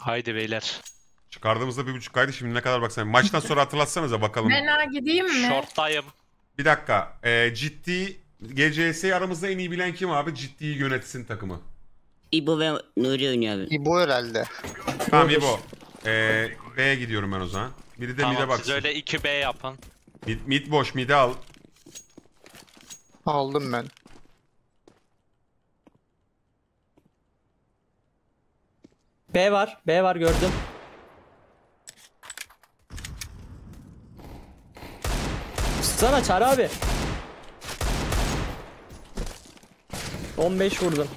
Haydi beyler. Çıkardığımızda 1.5K'ydı, şimdi ne kadar baksana. Maçtan sonra hatırlatsanıza bakalım. Ben gideyim mi? Short'tayım. Bir dakika. Ciddi GCS'yi aramızda en iyi bilen kim abi? Ciddiyi yönetsin takımı. İbo ve Nuri oynuyor abi. İbo herhalde. Tamam İbo. B'ye gidiyorum ben o zaman. Biri de mid'e Tamam, baksın. siz öyle 2B yapın. Mid boş, mid'e al. Aldım ben. B var. B var, gördüm. Sana Çağrı abi. 15 vurdum.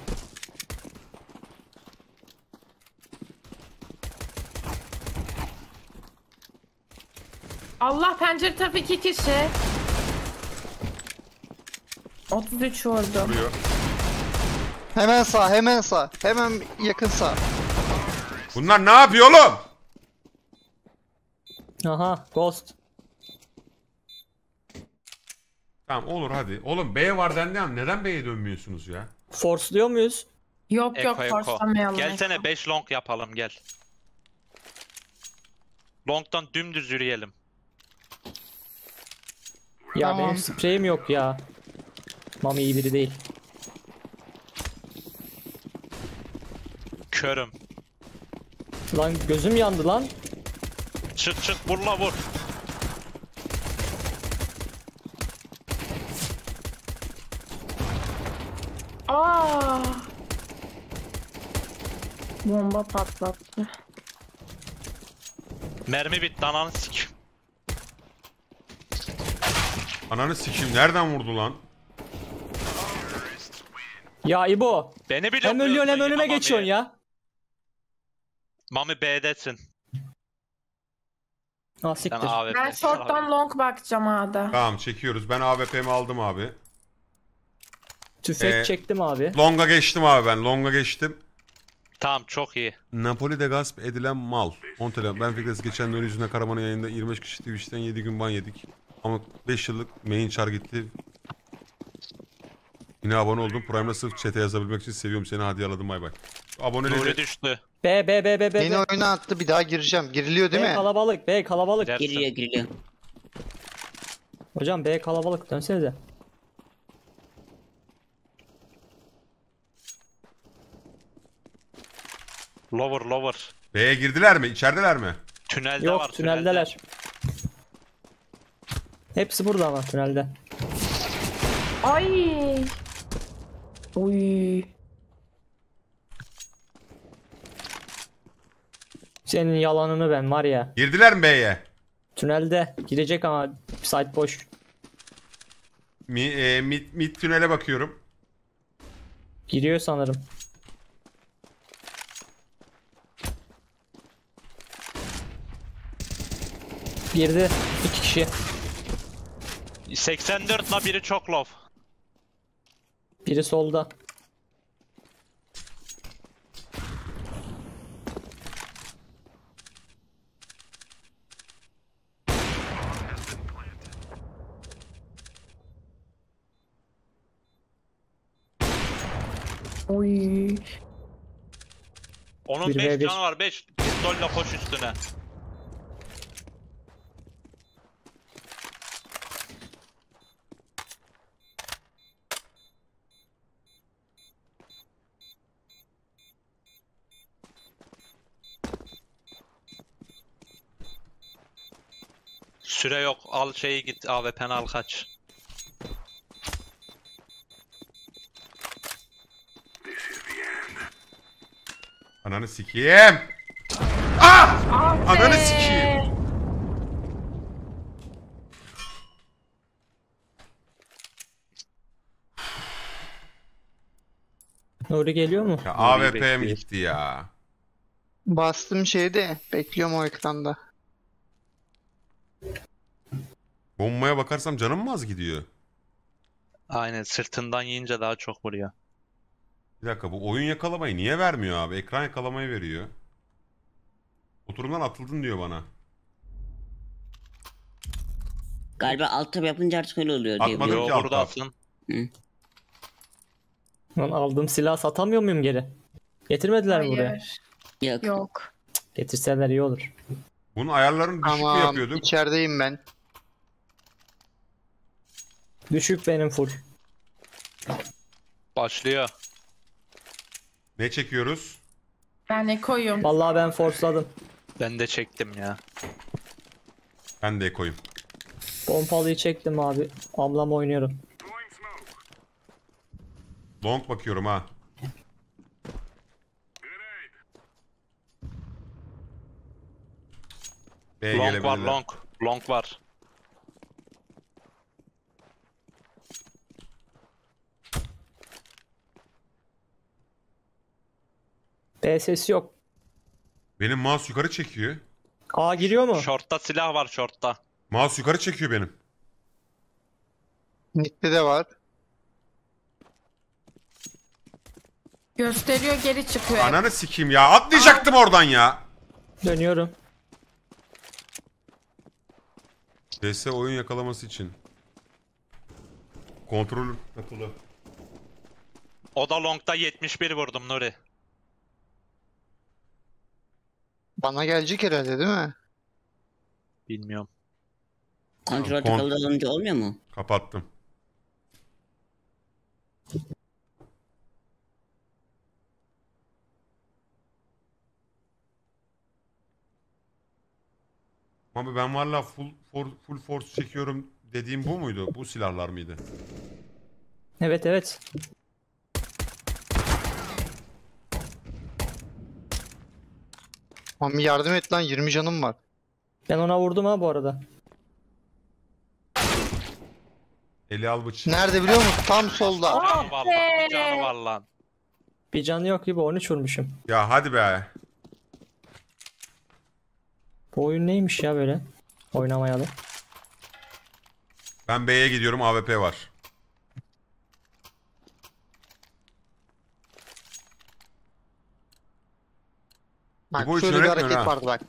Allah, pencere tarafı 2 kişi. 33 vurdum. Vuruyor. Hemen sağ, hemen sağ. Hemen yakın sağ. Bunlar ne yapıyor oğlum? Aha, Ghost. Tamam olur hadi. Oğlum B var dendi ama neden B'ye dönmüyorsunuz ya? Force'luyor muyuz? Yok Eko. forslamayalım. Gelsene 5 long yapalım, gel. Long'dan dümdüz yürüyelim. Ya Tamam. benim spreyim yok ya. Mami iyi biri değil. Körüm. Lan gözüm yandı lan. Çık vur la vur. Aa! Bomba patlattı. Mermi bitti, ananı sik. Ananı sikeyim, nereden vurdu lan? Ya İbo. Beni bile Hem ölüyorsun hem önüme geçiyorsun ya. Mami B'desin. Ah Sen siktir. AWP. Ben short'tan long bakacağım A'da. Tamam çekiyoruz. Ben AWP'mi aldım abi. Tüfek çektim abi. Long'a geçtim abi ben. Long'a geçtim. Tamam, çok iyi. Napoli'de gasp edilen mal. 10 TL. Ben Fikresi geçen dön yüzüne Karaman'ın yayında 25 kişi Twitch'ten 7 gün ban yedik. Ama 5 yıllık main char gitti. Yine abone oldum. Prime'da sırf chat'e yazabilmek için seviyorum seni. Hadi yaladım, bay bay. Nuri Aboneleri düştü. B. Beni oyuna attı, bir daha gireceğim. Giriliyor değil B mi? kalabalık. B kalabalık. Girersin. Giriliyor. Hocam B kalabalık, dönsenize. Lower. B'ye girdiler mi? İçerideler mi? Tünelde Yok, var. tüneldeler. Hepsi burada ama tünelde. Ay! Uy! Senin yalanını ben var ya. Girdiler mi B'ye? Tünelde girecek ama site boş. Mid tünele bakıyorum. Giriyor sanırım. Girdi. 2 kişi. 84 la biri çok low. Biri solda. Uy! Onun Bir 5 ve bir. canı var, 5. Pistolle koş üstüne. Süre yok. Al şeyi, git AWP'ni al, kaç. Ananı sikeyim. Ah! Ah Ananı be! sikeyim. Nuri geliyor mu? Ya AWP'm gitti ya. Bastım şeyde. Bekliyorum o ekranda. Bombaya bakarsam canım mı az gidiyor? Aynen, sırtından yiyince daha çok vuruyor. Bir dakika, bu oyun yakalamayı niye vermiyor abi? Ekran yakalamayı veriyor. Oturumdan atıldın diyor bana. Galiba alt tab yapınca artık öyle oluyor diye. Atmadım. Yo, ki alt buradasın. Lan aldığım silah satamıyor muyum geri? Getirmediler mi buraya? Hayır. Yok. Yok. Getirseler iyi olur. Bunun ayarlarını düşük mü Tamam. yapıyorduk? İçerideyim ben. Düşük benim full. Başlıyor. Ne çekiyoruz? Ben ekoyum. Vallahi ben forsladım. Ben de çektim ya. Ben de ekoyum. Pompalıyı çektim abi. Ablam oynuyorum. Long bakıyorum ha. B Long var gelebilirler. long. Long var. B sesi yok. Benim mouse yukarı çekiyor. A giriyor mu? Short'ta silah var short'ta. Mouse yukarı çekiyor benim. Mid'de de var. Gösteriyor geri çıkıyor. Ananı sikeyim ya. Atlayacaktım oradan ya. Dönüyorum. DS oyun yakalaması için. Kontrol takılı. O da long'da 71 vurdum Nuri. Bana gelecek herhalde değil mi? Bilmiyorum. Kontrol Kon- takılı olunca olmuyor mu? Kapattım. Abi ben valla full force çekiyorum dediğim bu muydu? Bu silahlar mıydı? Evet evet. Mami yardım et lan, 20 canım var. Ben ona vurdum ha bu arada. Eli al bıç. Nerede biliyor musun? Tam solda. Canı var lan. be! Bir canı var lan. Bir canı yok gibi 13 vurmuşum. Ya hadi be. Bu oyun neymiş ya böyle? Oynamayalı. Ben B'ye gidiyorum, AWP var. Bak Bu şöyle hiç bir öğretmiyor hareket ha. vardı bak.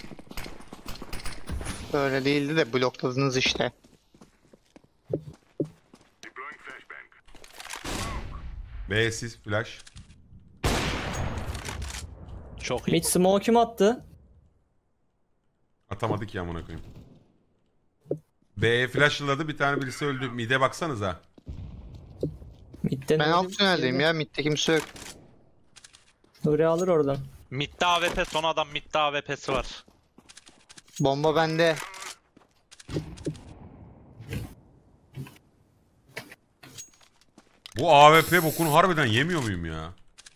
Böyle değildi de blokladınız işte. B sis flash. Çok iyi. Mid smoke kim attı? Atamadık ya amına koyayım. B'ye flashladı, bir tane birisi öldü. Mid'e baksanıza. Mid'den Ben Nuri- alt tüneldeyim ya. Mid'de kimse yok. Nuri alır oradan. Mid'de AWP, son adam mid'de AWP'si var. Bomba bende. Bu AWP bokunu harbiden yemiyor muyum ya?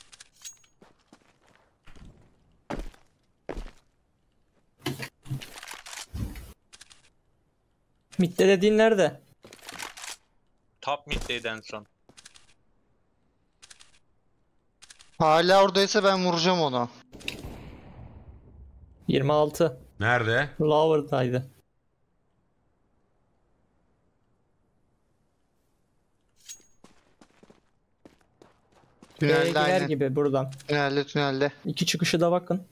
Mid'de dediğin nerede? Top mid'deydi en son. Hala oradaysa ben vuracağım onu. 26. Nerede? Lower'daydı. B'ye Tünelde girer aynen. gibi buradan. Tünelde. İki çıkışı da bakın.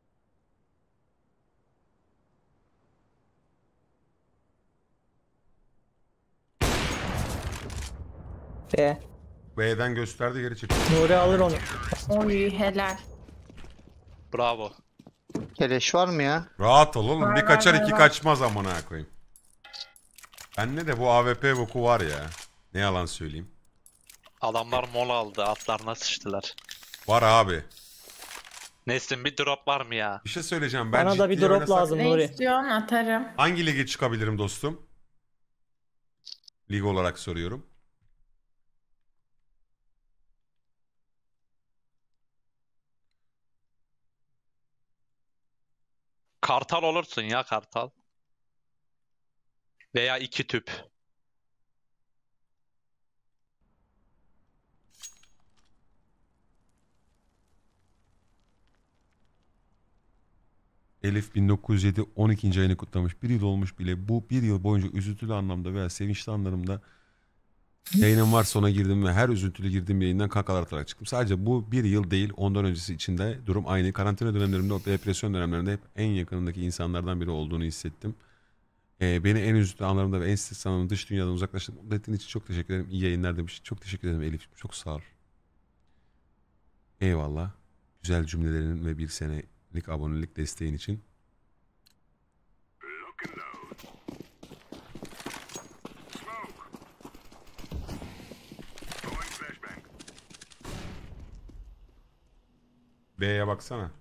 B. B'den gösterdi, geri çıktı. Nuri alır onu. Oy helal. Bravo. Keleş var mı ya? Rahat ol oğlum. Var, Bir var, kaçar var, iki var. kaçmaz amına koyayım. Bende de bu AWP boku var ya. Ne yalan söyleyeyim. Adamlar mola aldı. Atlarına sıçtılar. Var abi. Nesrin bir drop var mı ya? Bir şey söyleyeceğim. Ben Bana da bir ciddiye drop oynasak lazım Ne Nuri. istiyorsun atarım. hangi lige çıkabilirim dostum? Lig olarak soruyorum. Kartal olursun ya kartal. Veya iki tüp. Elif 1907 12. ayını kutlamış. Bir yıl olmuş bile. Bu bir yıl boyunca üzüntülü anlamda veya sevinçli anlarımda yayınım var, sona girdim ve her üzüntülü girdiğim yayından kakalar atarak çıktım. Sadece bu bir yıl değil, ondan öncesi içinde durum aynı. Karantina dönemlerimde, o depresyon dönemlerinde hep en yakınındaki insanlardan biri olduğunu hissettim. Beni en üzüntülü anlarımda ve en stres anlarımda dış dünyadan uzaklaştırıp mutlu ettiğin için çok teşekkür ederim. İyi yayınlar demiş. Çok teşekkür ederim Elif. Çok sağ ol. Eyvallah. Güzel cümlelerin ve bir sene abonelik desteğin için. B'ye baksana.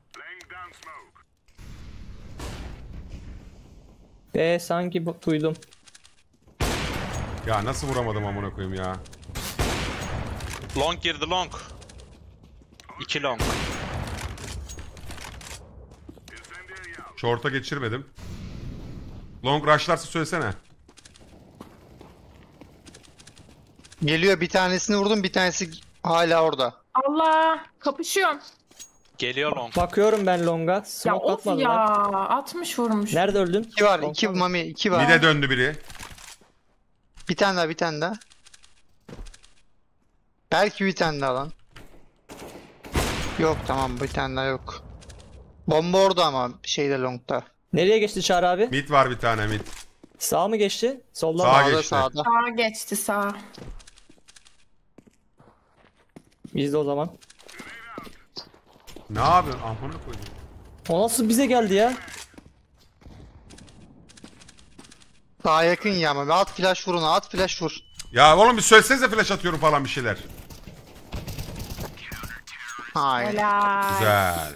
Sanki duydum. Ya nasıl vuramadım amına koyayım ya. Long girdi long. 2 long. Short'a geçirmedim. Long rush'larsa söylesene. Geliyor, bir tanesini vurdum, bir tanesi hala orada. Allah kapışıyorum. Geliyor long. Bakıyorum ben longa. Ya Smoke of atmadılar. ya 60 vurmuş. Nerede öldün? 2 var, Long 2 var mı? Mami, 2 var. Bir de döndü biri. Bir tane daha, bir tane daha. Belki bir tane daha lan. Yok, tamam, bir tane daha yok. Bomba orada ama şeyde, longta. Nereye geçti Çağrı abi? Mid var bir tane mid. Sağ mı geçti? Soldan Sağa mı? Sağda, geçti. sağda. Sağa geçti sağa. Bizde o zaman. Ne yapıyorsun? Amına koydum. O nasıl bize geldi ya? Daha yakın ya Mami. At flash vur ona, at flash vur. Ya oğlum bir söylesenize flash atıyorum falan bir şeyler. Hayır. Helal. Güzel.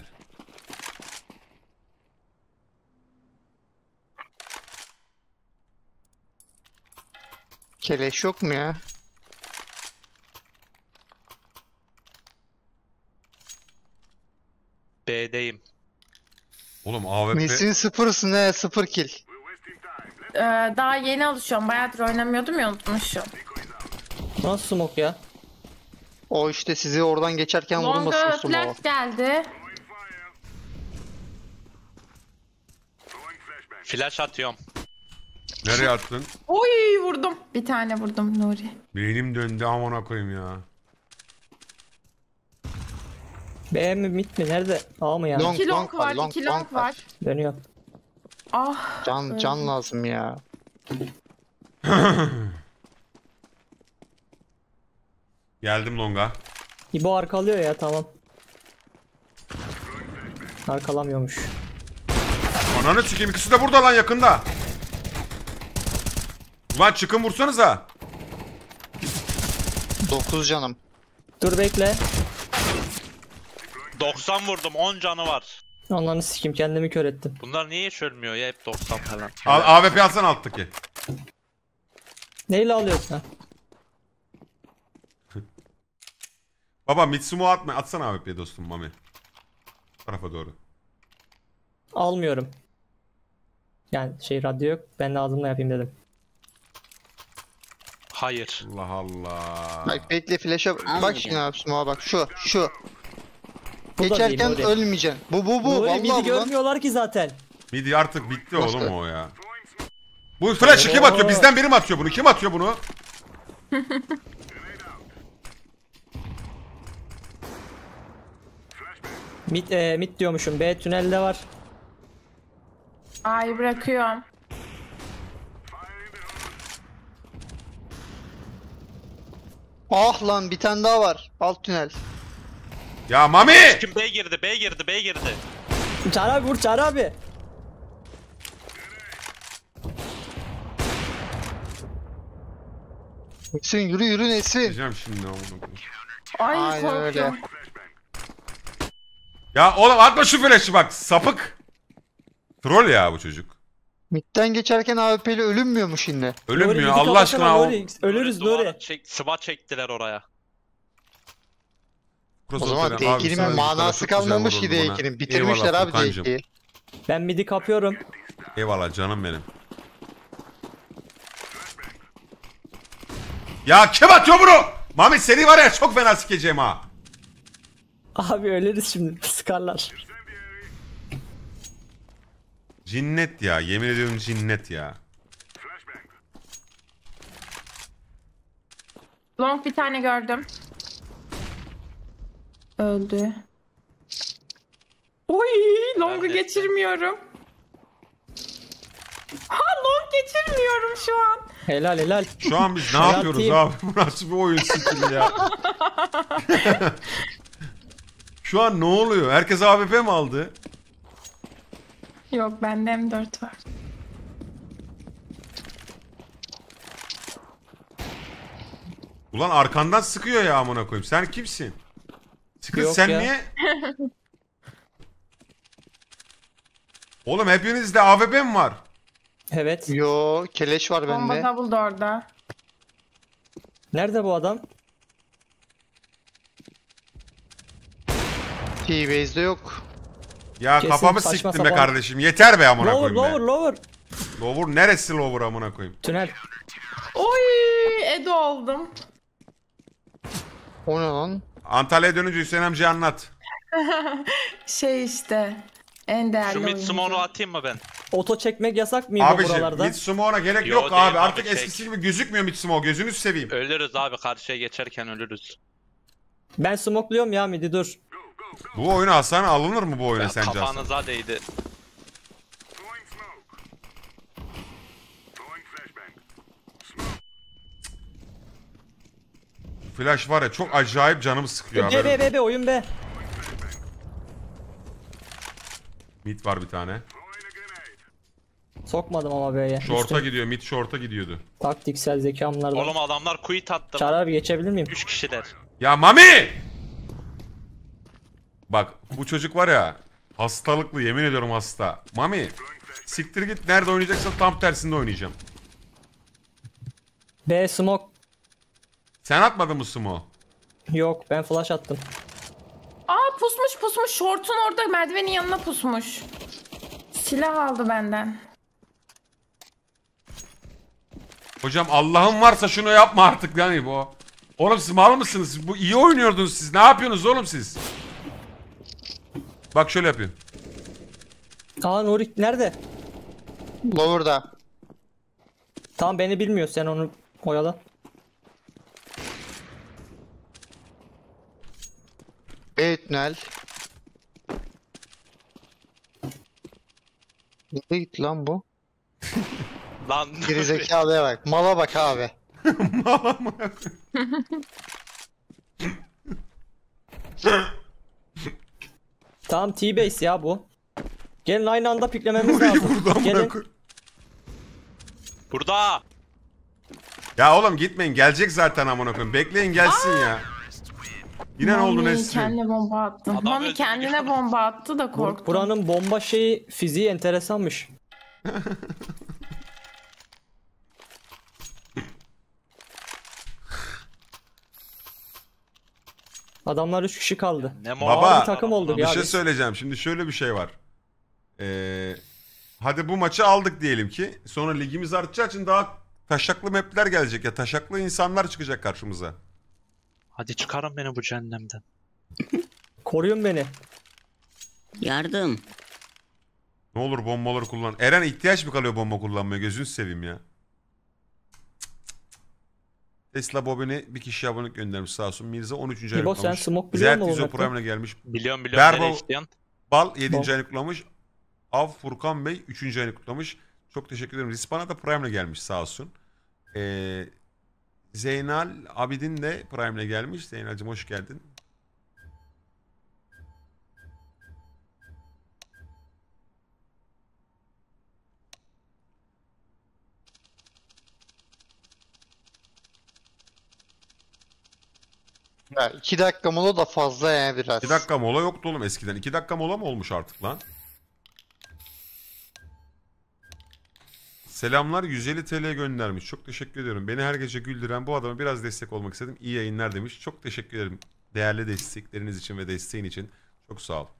Keleş yok mu ya? B'deyim. Oğlum AWP. Misin sıfırsın he, 0 kill. Daha yeni alışıyorum. Bayağıdır oynamıyordum ya, unutmuşum. Nasıl smoke ya? O işte sizi oradan geçerken vurmasın Longa sumo. flash geldi. Flash atıyorum. Nereye attın? Oy vurdum. Bir tane vurdum Nuri. Beynim döndü amına koyayım ya. B mi mid mi? Nerede? A mı yani? Long, 2 long var, long, 2 long long var. Dönüyor. Ah. Can lazım ya. Geldim longa. İbo arkalıyor ya, tamam. Arkalamıyormuş. Ananı sikeyim, ikisi de burada lan yakında. Ulan çıkın vursanıza. 9 canım. Dur bekle. 90 vurdum, 10 canı var. Onlarını sikeyim, kendimi kör ettim. Bunlar niye hiç ölmüyor ya, hep 90 falan. Al AWP alsana alttaki. Neyle alıyorsun ha? Baba Mitsumo atma, atsana AWP dostum Mami. Bu tarafa doğru. Almıyorum. Yani radyo yok. Ben de ağzımla yapayım dedim. Hayır. Allah Allah. Bak bekle flash'a bak Anladım. şimdi abi sumo'a bak şu. Bu da Geçerken değil, Nuri. ölmeyeceksin. Bu Nuri vallahi midi bu lan. görmüyorlar ki zaten. Midi artık bitti Nasıl? oğlum o ya. Bu flash'ı kim atıyor? Bizden biri mi atıyor bunu? Kim atıyor bunu? Mid diyormuşum. B tünelde var. Ay bırakıyorum. Ah lan bir tane daha var. Alt tünel. Ya Mami! Kim B girdi, B girdi, B girdi. Çağrı abi vur, Çağrı abi. Nesin yürü Nesin. Diyeceğim şimdi amına koyayım. Ay Aynen öyle. korkuyorum. Ya oğlum atma şu flash'ı bak sapık. Troll ya bu çocuk. Midden geçerken AWP'li ölünmüyor mu şimdi? Nuri, Ölünmüyor midi Allah kapatsana aşkına o. Nuri. Ölürüz Duvarı Nuri. sıva çektiler oraya. O zaman Abi D2'nin sadece manası çok güzel kalmamış ki vuruldu buna. D2'nin. Bitirmişler Eyvallah abi Furkancığım. D2'yi. Ben midi kapıyorum. Eyvallah canım benim. Ya kim atıyor bunu? Mami seni var ya çok fena sikeceğim ha. Abi ölürüz şimdi. Sıkarlar. Cinnet ya yemin ediyorum cinnet ya. Long bir tane gördüm. Öldü. Oy, long'u Ben de- geçirmiyorum. Ha, long geçirmiyorum şu an. Helal helal. Şu an biz ne Hayat yapıyoruz değil. abi? Bu nasıl bir oyun sikili ya? Şu an ne oluyor? Herkes AWP mi aldı? Yok bende M4 var. Ulan arkandan sıkıyor ya amına koyayım. Sen kimsin? Sıkın Yok sen ya. niye? Oğlum hepinizde AWP mi var? Evet. Yo keleş var Bomba bende. double orada. Nerede bu adam? T-Base'de yok. Ya Kesin kafamı saçma siktim be sapan- kardeşim. Yeter be amına Lower koyayım be. lower lower. Lower neresi lower amına koyayım? Tünel. Oy Edo oldum. O ne lan? Antalya'ya dönünce Hüseyin amcaya anlat. Şey işte. En değerli Şu mid oyuncu. smoke'u atayım mı ben? Oto çekmek yasak mıydı Abiciğim buralarda? Mitsumo'na gerek Yo, yok değil abi. abi, Artık çek. eskisi gibi gözükmüyor Mitsumo. Gözünü seveyim. Ölürüz abi, karşıya geçerken ölürüz. Ben smokluyorum ya midi dur. Bu oyuna Hasan alınır mı bu oyuna Ya sence Hasan? kafanıza değdi. Flash var ya çok acayip canımı sıkıyor B abi. B B B oyun B. Mid var bir tane. Sokmadım ama B'ye. Short'a gidiyor. Mid short'a gidiyordu. Taktiksel zekamlardan. Oğlum adamlar quit attı. Çağrı abi geçebilir miyim? 3 kişiler. Ya Mami! Bak bu çocuk var ya hastalıklı, yemin ediyorum hasta. Mami siktir git, nerede oynayacaksan tam tersinde oynayacağım. B smoke. Sen atmadın mı sumo? Yok ben flash attım. Aa pusmuş. Şortun orada merdivenin yanına pusmuş. Silah aldı benden. Hocam Allah'ın varsa şunu yapma artık yani bu. Oğlum siz mal mısınız? Bu iyi oynuyordunuz siz. Ne yapıyorsunuz oğlum siz? Bak şöyle yapıyorum. Aa Nurik nerede? Lower'da. Tamam beni bilmiyor sen onu oyala. B tünel. Nereye gitti lan bu? Lan Gerizekalıya bak. Mala bak abi. Tamam T-base ya bu. Gelin aynı anda piklememiz lazım. Buradan Gelin. bırak. burada. Ya oğlum gitmeyin, gelecek zaten amına koyayım. Bekleyin gelsin ya. Yine ne oldu Mami Nesrin? kendine bomba attı. Adam Mami öldü. kendine bomba attı da korktum. Buranın bomba şeyi fiziği enteresanmış. Adamlar 3 kişi kaldı. Ne Baba, bir takım olduk Bir ya şey biz. söyleyeceğim. Şimdi şöyle bir şey var. Hadi bu maçı aldık diyelim ki. Sonra ligimiz artacağı için daha taşaklı mapler gelecek ya. Taşaklı insanlar çıkacak karşımıza. Hadi çıkarın beni bu cehennemden. Koruyun beni. Yardım. Ne olur bombaları kullan. Eren ihtiyaç mı kalıyor bomba kullanmaya? Gözünü seveyim ya. Tesla Bobin'i bir kişi abonelik göndermiş sağ olsun. Mirza 13. ayını İbo, sen kutlamış. smoke biliyor musun Zert bu 110 map'te? Prime'le gelmiş. Biliyorum Berbo- nereye istiyorsun? Bal 7. Bom. ayını kutlamış. Av Furkan Bey 3. ayını kutlamış. Çok teşekkür ederim. Rispana da Prime'le gelmiş sağ olsun. Zeynal Abidin de Prime'le gelmiş. Zeynal'cim hoş geldin. Ya 2 dakika mola da fazla ya biraz. 2 dakika mola yoktu oğlum eskiden. 2 dakika mola mı olmuş artık lan? Selamlar 150 TL göndermiş. Çok teşekkür ediyorum. Beni her gece güldüren bu adama biraz destek olmak istedim. İyi yayınlar demiş. Çok teşekkür ederim. Değerli destekleriniz için ve desteğin için. Çok sağ ol.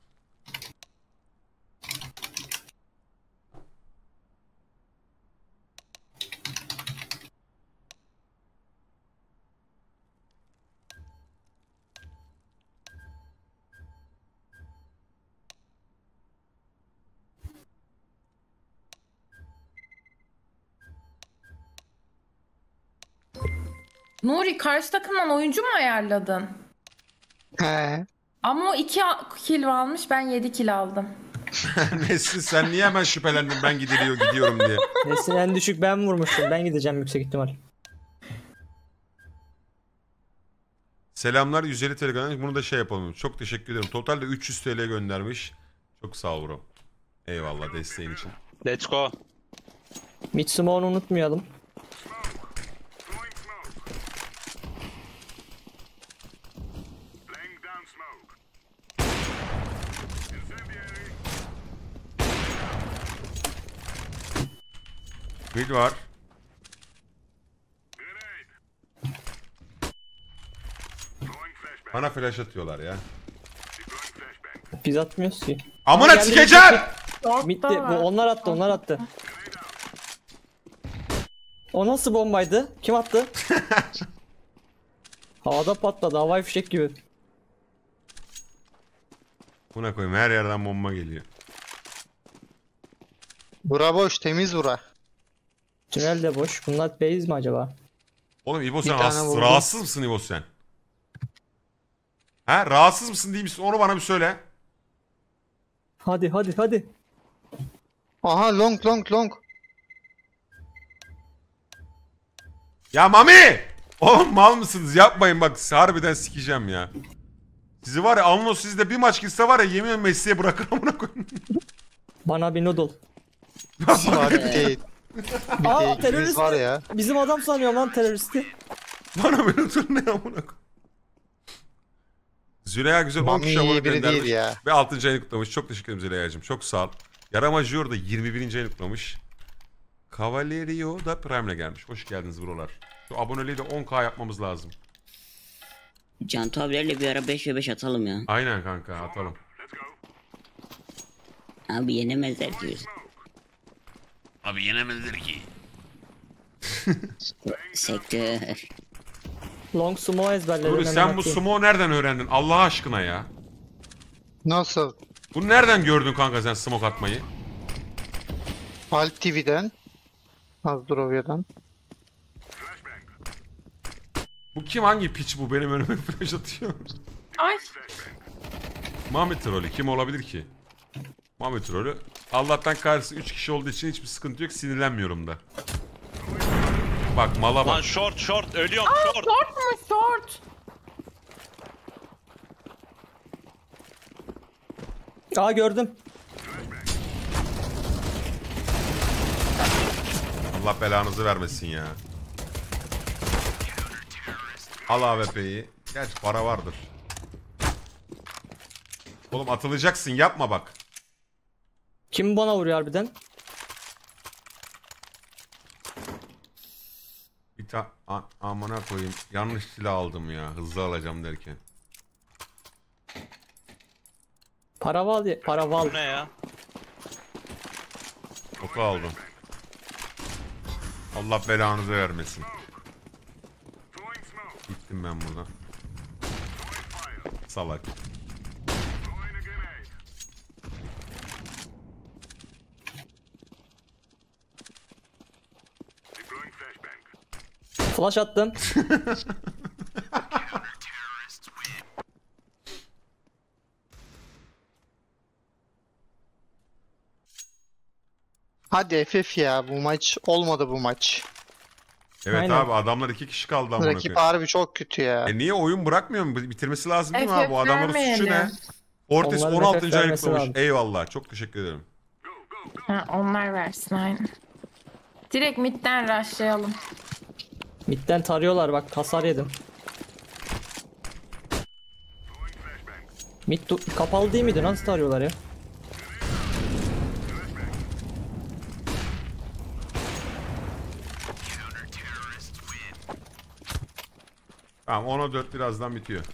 Nuri karşı takımdan oyuncu mu ayarladın? He. Ama o 2 kill almış, ben 7 kill aldım. Nesin sen niye hemen şüphelendin ben gidiyorum diye. Nesin en düşük ben vurmuştum. Ben gideceğim yüksek ihtimal. Selamlar 150 TL göndermiş. Bunu da şey yapalım. Çok teşekkür ederim. Totalde 300 TL göndermiş. Çok sağ ol bro. Eyvallah desteğin için. Let's go. Mitsumo'nu unutmayalım. Mid var. Bana flash atıyorlar ya. Biz atmıyoruz ki. Amına geldi, sikeceğim! Bitti. Short'ta Bu var. onlar attı, onlar attı. O nasıl bombaydı? Kim attı? Havada patladı, havai fişek gibi. Buna koyayım, her yerden bomba geliyor. Bura boş, temiz bura. Tünel de boş. Bunlar base mi acaba? Oğlum İbo Bir sen tane vurdum. rahatsız mısın İbo sen? Ha rahatsız mısın değil misin? Onu bana bir söyle. Hadi hadi hadi. Aha long long long. Ya Mami! Oğlum mal mısınız? Yapmayın bak harbiden sikeceğim ya. Sizi var ya Alnos sizde bir maç gitse var ya yemin ederim mesleğe bırakır amına koyayım. Bana bir noodle. Harbi değil. Bir Aa, de terörist ikimiz var mi? ya. Bizim adam sanıyorum lan teröristi. Bana bir otur ne amına koyayım. Züleyha güzel 10 Mami kişi abone iyi biri göndermiş. değil ya. Ve 6. ayını kutlamış. Çok teşekkür ederim Züleyha'cığım. Çok sağ ol. Yaramacıyor da 21. ayını kutlamış. Cavalierio da Prime'le gelmiş. Hoş geldiniz buralar. Şu aboneliği de 10k yapmamız lazım. Cantu abilerle bir ara 5v5 atalım ya. Aynen kanka atalım. Abi yenemezler ki biz. Abi yenemezler ki. Sektör. Long sumo ezberledim. Nuri hemen sen bu atayım. sumo nereden öğrendin? Allah aşkına ya. Nasıl? Bunu nereden gördün kanka sen smoke atmayı? Alt TV'den. Azdrovya'dan. Bu kim hangi piç bu benim önüme flash atıyor? Ay. Mami trolü kim olabilir ki? Mami trolü. Allah'tan karşısı 3 kişi olduğu için hiçbir sıkıntı yok sinirlenmiyorum da. Bak mala Lan bak. short ölüyorum short. Short mu short? Aa gördüm. Allah belanızı vermesin ya. Al AWP'yi. Gerçi para vardır. Oğlum atılacaksın yapma bak. Kim bana vuruyor harbiden? Bir amına koyayım. Yanlış silah aldım ya. Hızlı alacağım derken. Paraval ya. Paraval. Bu ne ya? Oku aldım. Allah belanızı vermesin. Gittim ben buradan. Salak. Flash attım. Hadi FF ya, bu maç olmadı bu maç. Evet Aynen. abi adamlar 2 kişi kaldı amına Rakip koyayım. harbi çok kötü ya. Niye oyun bırakmıyor mu? Bitirmesi lazım değil mi FF abi? Bu adamların suçu ne? vermeyelim. Ortiz Onların 16. FF ayını vermesi kutlamış. lazım. Eyvallah. Çok teşekkür ederim. Ha, onlar versin aynen. Direkt midden rushlayalım. Midden tarıyorlar bak hasar yedim. Mid kapalı değil miydi? Nasıl tarıyorlar ya? Tamam 10'a 4 birazdan bitiyor.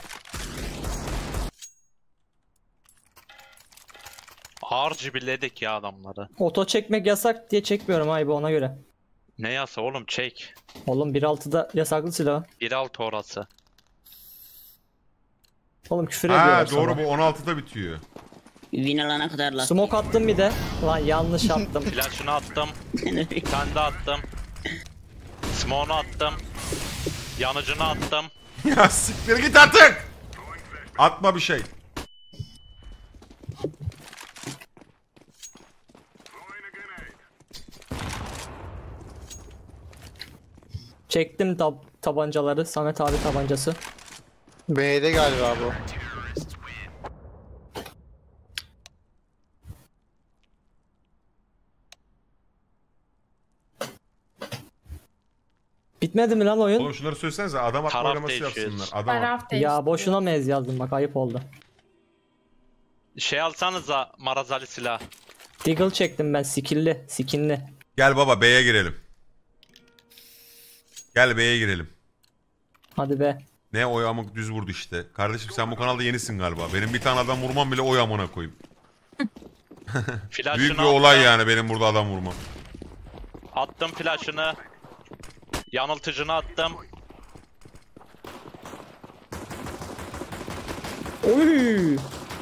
Ağır cibiledik ya adamları. Oto çekmek yasak diye çekmiyorum abi ona göre. Ne yasa oğlum çek. Oğlum 1.6'da yasaklı silah. 1.6 orası. Oğlum küfür ediyorlar Ha doğru sana. bu 16'da bitiyor. Win alana kadar lastik. Smoke attım bir de. Lan yanlış attım. Flash'ını attım. Bir tane de attım. Smoke'unu attım. Yanıcını attım. Ya siktir git artık. Atma bir şey. Çektim tabancaları. Samet abi tabancası. B'de galiba bu. Bitmedi mi lan oyun? Oğlum şunları söylesenize adam atma Taraf oynaması değişiyoruz. yapsınlar. Adam at. Taraf değişti. Ya boşuna mı ez yazdım bak ayıp oldu. Şey alsanıza marazali silah. Deagle çektim ben skill'li. Skinli. Gel baba B'ye girelim. Gel B'ye girelim. Hadi be. Ne o yamuk düz vurdu işte. Kardeşim sen bu kanalda yenisin galiba. Benim bir tane adam vurmam bile o yamuna koyayım. Flash'ını Büyük bir attım. olay yani benim burada adam vurmam. Attım flash'ını. Yanıltıcını attım. Oy!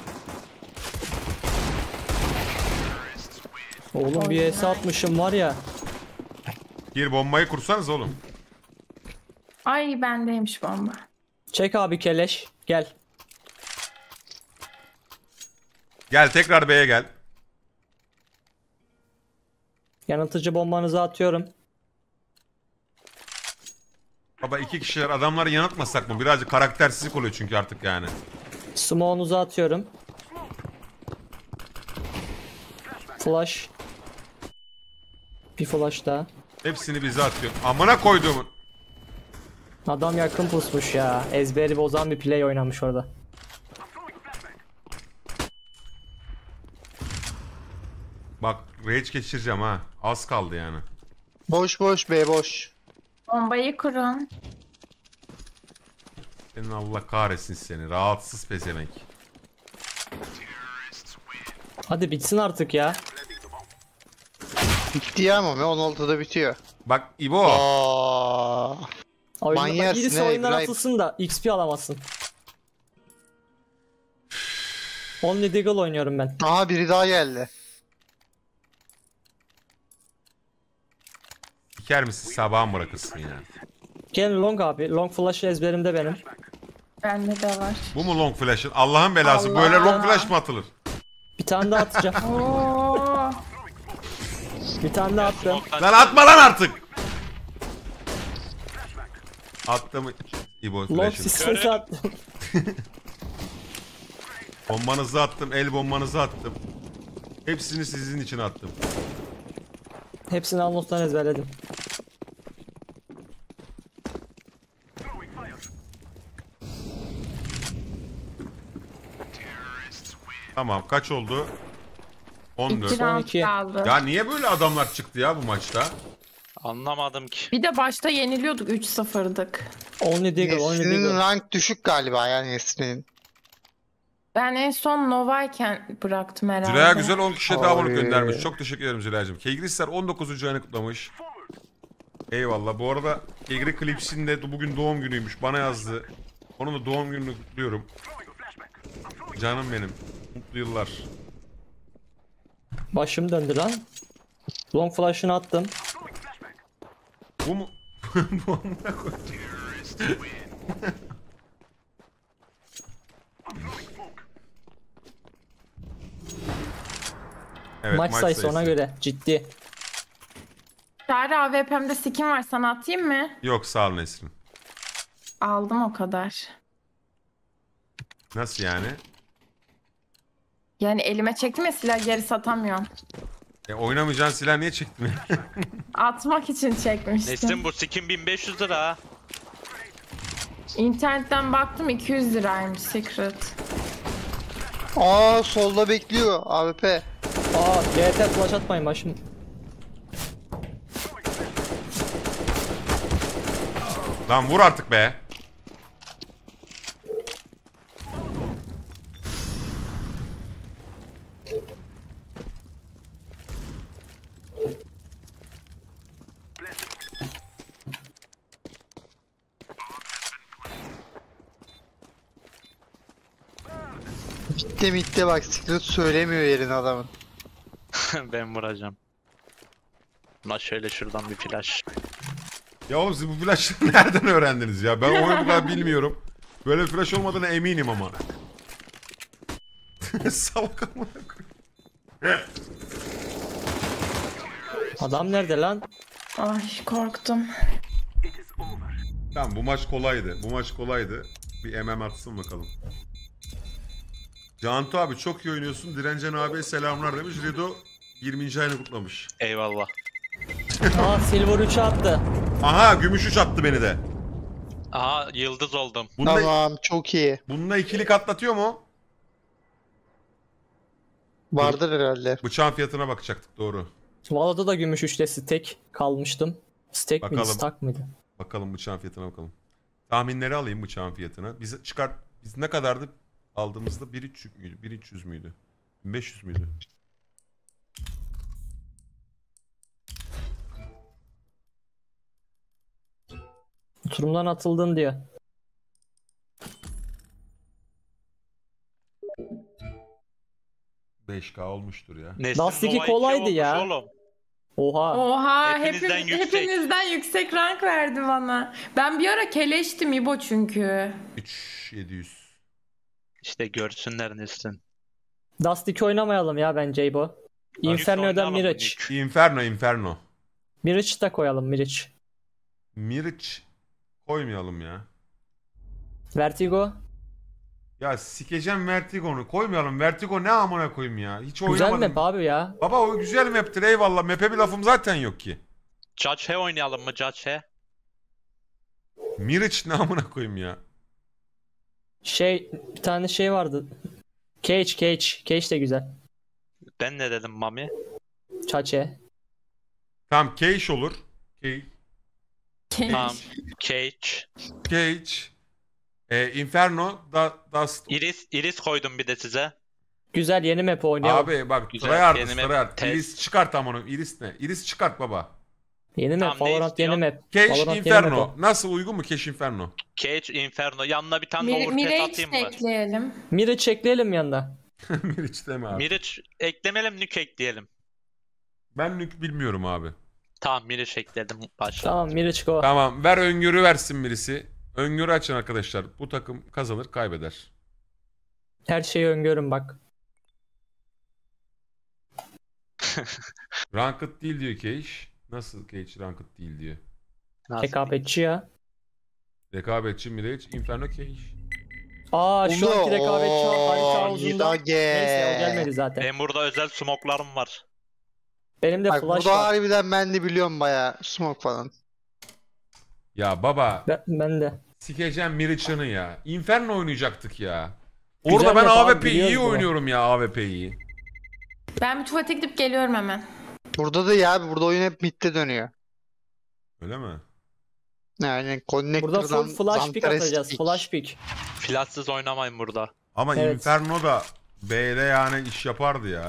Oğlum bir S atmışım var ya. Gir bombayı kursanız oğlum. Ay bendeymiş bomba. Çek abi keleş. Gel. Gel tekrar B'ye gel. Yanıltıcı bombanızı atıyorum. Baba iki kişiler adamları yanıltmasak mı? Birazcık karaktersizlik oluyor çünkü artık yani. Smoke'unuzu atıyorum. Flash. Bir flash daha. Hepsini bize atıyor. Amına koyduğumun. Adam yakın pusmuş ya. Ezberi bozan bir play oynamış orada. Bak rage geçireceğim ha. Az kaldı yani. Boş boş B boş. Bombayı kurun. Senin Allah kahretsin seni. Rahatsız pezevenk. Hadi bitsin artık ya. Bitti ya ama 16'da bitiyor. Bak İbo. Aa. Oyunda bak Manyersin birisi he, oyundan İbrahim. atılsın da XP alamazsın. Only Deagle oynuyorum ben. Aha biri daha geldi. Diker misin sabahın bırakırsın ya. Gel long abi. Long flash ezberimde benim. Bende de var. Bu mu long flash'ın? Allah'ın belası. Allah. Böyle long flash mı atılır? Bir tane daha atacağım. Oo. Bir tane daha attım. Lan atma lan artık. Attım İbo Long flash'ını. sistemi attım. Bombanızı attım. El bombanızı attım. Hepsini sizin için attım. Hepsini Almos'tan ezberledim. Tamam kaç oldu? 14. 2 round 12. kaldı. Ya niye böyle adamlar çıktı ya bu maçta? Anlamadım ki. Bir de başta yeniliyorduk 3-0'dık. Only Deagle, Only Nesrin'in Deagle. rank düşük galiba yani Nesrin'in. Ben en son Nova'yken bıraktım herhalde. Züleyha güzel 10 kişiye daha abone Oy. göndermiş. Çok teşekkür ederim Züleyha'cığım. Kegrisler 19. ayını kutlamış. Eyvallah. Bu arada Kegri Clips'in de bugün doğum günüymüş. Bana yazdı. Onun da doğum gününü kutluyorum. Canım benim. Mutlu yıllar. Başım döndü lan. Long flash'ını attım. Bu mu? Bu amına koy- Evet, maç sayısı ona göre. Ciddi. Çağrı AWP'mde skin var, sana atayım mı? Yok sağ ol Nesrin. Aldım o kadar. Nasıl yani? Yani elime çektim ya, silah geri satamıyorum. Oynamayacağın silah niye çektin? Atmak için çekmiştim. Nesrin bu skin 1500 lira ha. İnternetten baktım 200 liraymış Secret. Aa solda bekliyor AWP. Aa GT flash atmayın başım. Lan vur artık be. Bitti bak Secret söylemiyor yerin adamın. Ben vuracağım. Buna şöyle şuradan bir flash. Ya oğlum siz bu flash'ı nereden öğrendiniz ya? Ben oyunu bu kadar bilmiyorum. Böyle bir flash olmadığına eminim ama. Salak amına koyayım. Adam nerede lan? Ay korktum. Tamam bu maç kolaydı. Bu maç kolaydı. Bir MM atsın bakalım. Cantu abi çok iyi oynuyorsun. Direncen abiye selamlar demiş. Rido 20. ayını kutlamış. Eyvallah. Aa Silver 3'ü attı. Aha gümüş 3 attı beni de. Aha yıldız oldum. Tamam çok iyi. Bununla ikilik atlatıyor mu? Vardır herhalde. Bıçağın fiyatına bakacaktık doğru. Valo'da da gümüş 3'te stack kalmıştım. Stack miydi? Bakalım. Stack mıydı? Bakalım bıçağın fiyatına bakalım. Tahminleri alayım bıçağın fiyatına. Biz ne kadardı aldığımızda 1.300 müydü? 1.300 müydü? 1500 müydü? Turumdan atıldın diyor. ...5K olmuştur ya. Nesin Dust 2 Nova 2 kolaydı olmuş ya. Oğlum. Oha. Oha Hepinizden yüksek. hepinizden yüksek rank verdi bana. Ben bir ara keleştim İbo çünkü. 3700. İşte görsünler Nesin. Dust 2 oynamayalım ya bence bu. Inferno'dan oynayalım mı Mirage. Nick? Inferno. Mirage da koyalım Mirage. Mirage koymayalım ya. Vertigo. Ya sikeceğim Vertigo'nu. Koymayalım. Vertigo ne amına koyayım ya. Hiç Güzel oynamadım. map abi ya. Baba o güzel map'tir eyvallah. Map'e bir lafım zaten yok ki. Judge He oynayalım mı Judge He? Mirage ne amına koyayım ya. Bir tane şey vardı. Cage de güzel. Ben ne dedim Mami? Chache. Tamam Cage olur. Tamam. Cage. Cage. Inferno. Dust. Iris koydum bir de size. Güzel yeni map oynayalım. Abi bak Güzel, tryhard. kendime test. Iris çıkart amına. Iris ne? Iris çıkart baba. Yeni map. Tamam, ne Valorant yeni istiyorsun? map. Cage Valorant yeni Inferno. map o. Nasıl uygun mu Cage Inferno? Cage Inferno. Yanına bir tane overpass Mirage atayım mı? ekleyelim. Mirage ekleyelim yanına. Mirage deme abi. Mirage eklemeyelim, Nuke ekleyelim. Ben Nuke bilmiyorum abi. Tamam Mirage ekledim. Başla. Tamam Mirage go. Tamam ver öngörü versin birisi. Öngörü açın arkadaşlar. Bu takım kazanır kaybeder. Her şeyi öngörün bak. Ranked değil diyor Cage. Nasıl Cage ranked değil diyor. Nasıl? Rekabetçi ya. Rekabetçi Mirage, Inferno Cage. Aa şu anki rekabetçi harita havuzunda. Yidage. Neyse o gelmedi zaten. Benim burada özel smoke'larım var. Benim de Bak flash burada var. harbiden ben de biliyorum baya smoke falan. Ya baba Ben de. sikeceğim Mirage'ını ya. Inferno oynayacaktık ya. Güzel Orada ben map abi, AWP iyi biliyoruz bunu. oynuyorum ya AWP'yi. Ben bir tuvalete gidip geliyorum hemen. Burada da ya abi burada oyun hep midde dönüyor. Öyle mi? Yani Burada connector'dan full flash pick Zantares atacağız. pick. Flash pick. Flashsız oynamayın burada. Ama Evet. Inferno da B'de yani iş yapardı ya.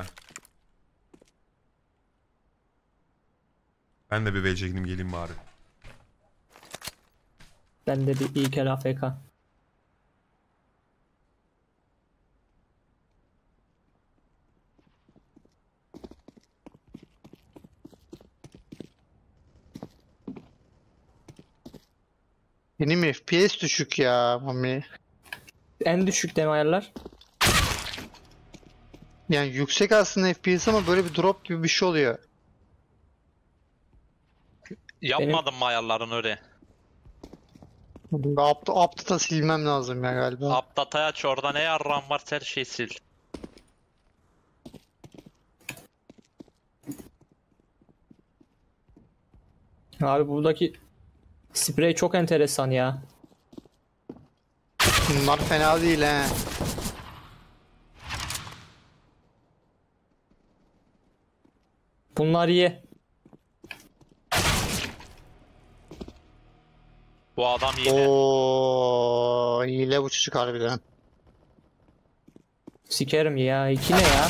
Ben de bir VC gideyim geleyim bari. Ben de bir iyi kere AFK. Benim FPS düşük ya Mami. En düşük deme ayarlar. Yani yüksek aslında FPS ama böyle bir drop gibi bir şey oluyor. Yapmadım mı ayarlarını öyle? Update'a silmem lazım ya galiba. Update aç, orada ne yarram varsa her şeyi sil. Abi buradaki sprey çok enteresan ya. Bunlar fena değil he. Bunlar iyi. Bu adam yine. Oo, hile bu çocuk harbiden. Sikerim ya. İki ne ya?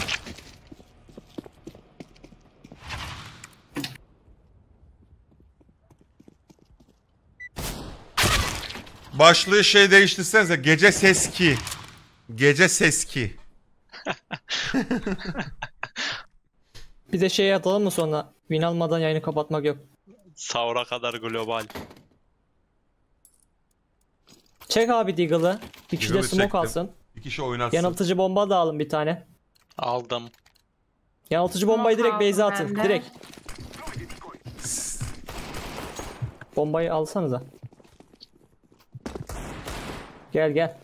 Başlığı şey değiştirsenize gece seski. Gece seski. Bir de şey atalım mı sonra? Win almadan yayını kapatmak yok. Sahura kadar global. Çek abi Deagle'ı. Bir kişi de Deagle'ı smoke çektim. alsın. Bir kişi oynatsın. Yanıltıcı bomba da alın bir tane. Aldım. Yanıltıcı bombayı direkt Smoke base'e aldım atın. ben de. Direkt. Bombayı alsanıza. Gel gel.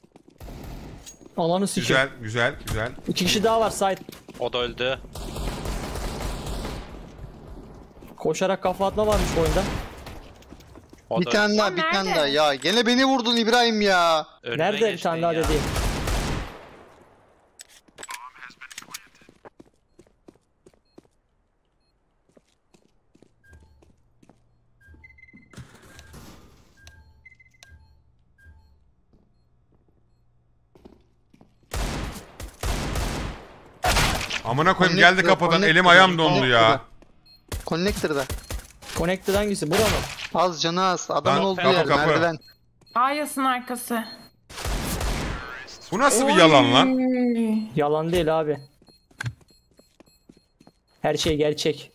Alanı sikeyim. Güzel. İki kişi daha var side. O da öldü. Koşarak kafa atma varmış bu oyunda. O Bir da tane daha, Lan bir tane nerede? daha. Ya gene beni vurdun İbrahim ya. önüne Nerede bir geçtin tane daha ya. dediğim? Amına koyayım geldi kapıdan elim ayağım dondu ya. Connector'da. Connected hangisi? Bura mı? Az canı az. Adamın Lan, olduğu kapı, yer kapı. merdiven. Ayasın arkası. Bu nasıl bir yalan lan? Oy. Yalan değil abi. Her şey gerçek.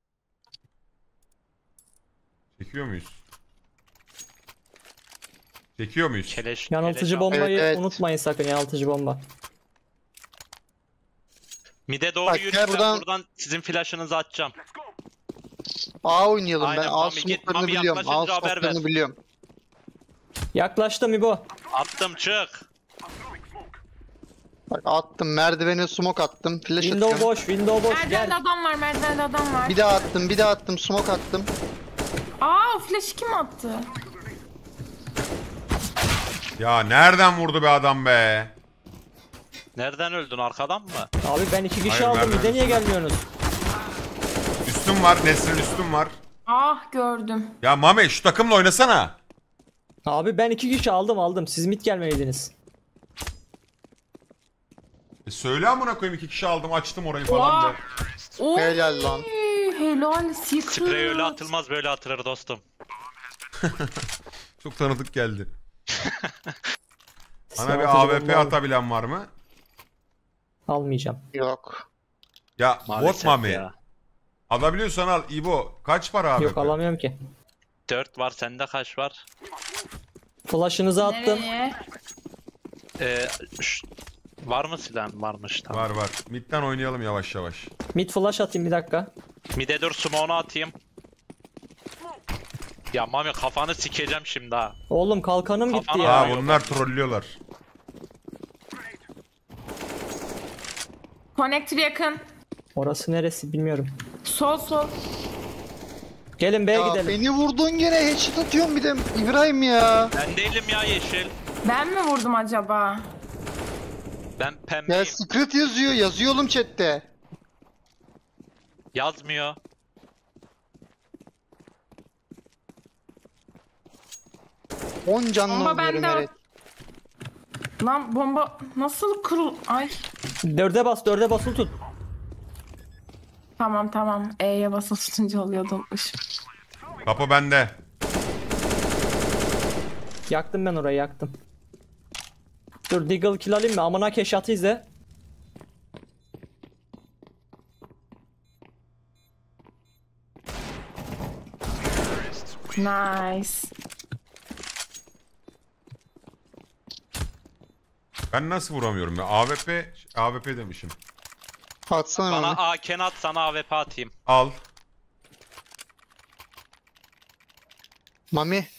Çekiyor muyuz? Çekiyor muyuz? Keleş, Yanıltıcı keleş al. bombayı Evet. unutmayın sakın, yanıltıcı bomba. Mide doğru Bak, gel yürüyeceğim buradan- buradan sizin flash'ınızı atacağım. A oynayalım. Aynen, Ben A Mami git, smoke'larını Mami biliyorum. A yaklaşınca haber ver. smoke'larını biliyorum. Yaklaştım İbo. Attım çık. Bak attım. Merdivene smoke attım. Flash Window atıyorum. boş, window boş. Merdivende Gel. adam var, merdivende adam var. Bir daha attım. Bir daha attım. Smoke attım. Aa, flash kim attı? Ya nereden vurdu be adam be? Nereden öldün, arkadan mı? Abi ben 2 kişi Hayır, aldım. ben- Bir de niye gelmiyorsunuz? Üstüm var, Nesrin üstüm var. Ah, gördüm. Ya Mame şu takımla oynasana. Abi ben 2 kişi aldım. Siz mid gelmeliydiniz. Söyle amına koyayım 2 kişi aldım açtım orayı falan Oha. da. Oy, Helal lan. Helal, secret. Sprey öyle atılmaz, böyle atılır dostum. Çok tanıdık geldi. Bana Yanıltıcı bir AWP bomba atabilen var mı? almayacağım. Yok. Ya bot Maalesef Mami. ya. Alabiliyorsan al İbo. Kaç para AWP? Yok alamıyorum ki. 4 var, sende kaç var? Flash'ınızı attım. Nereye? Var mı silahın? Varmış, tamam. Var var. Mid'den oynayalım yavaş yavaş. Mid flash atayım bir dakika. Mide dur, smoke'unu atayım. Ya Mami kafanı sikeceğim şimdi ha. Oğlum kalkanım gitti Kafana ya. Aa yok. bunlar trollüyorlar. Connector yakın. Orası neresi bilmiyorum. Sol sol. Gelin B'ye Ya gidelim. beni vurdun gene. Headshot atıyorum bir de. İbrahim ya. Ben değilim ya yeşil. Ben mi vurdum acaba? Ben Ya pembeyim. secret yazıyor. Yazıyor oğlum chatte. Yazmıyor. On canlı Bomba oluyorum bende. evet. Lan bomba nasıl kurul... Ay. 4'e bas, 4'e basılı tut. Tamam tamam. E'ye basılı tutunca oluyordummuş. Kapı bende. Yaktım ben orayı, yaktım. Dur Deagle kill alayım mı? Amına keşatı izle. Nice. Ben nasıl vuramıyorum ya? AWP demişim. Atsana Bana onu. AK'n at, sana AWP atayım. Al. Mami.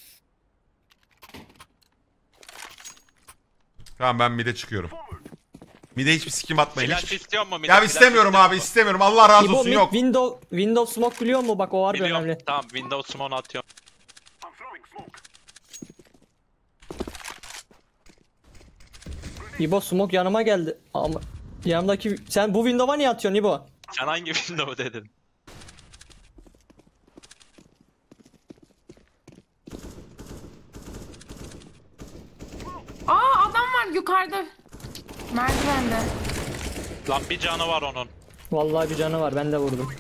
Tamam ben mid'e çıkıyorum. Mid'e hiçbir sikim atmayın. Flash Hiçbir... istiyor mu? Ya istemiyorum abi istemiyorum. Allah razı İbo olsun mid yok. window smoke biliyor mu? Bak o var bir Biliyorum. önemli. Tamam, Windows smoke atıyorum. İbo smoke yanıma geldi. Ama yanımdaki sen bu window'a niye atıyorsun İbo? Sen hangi window dedin? Aa, adam var yukarıda. Merdivende. Lan bir canı var onun. Vallahi bir canı var, ben de vurdum.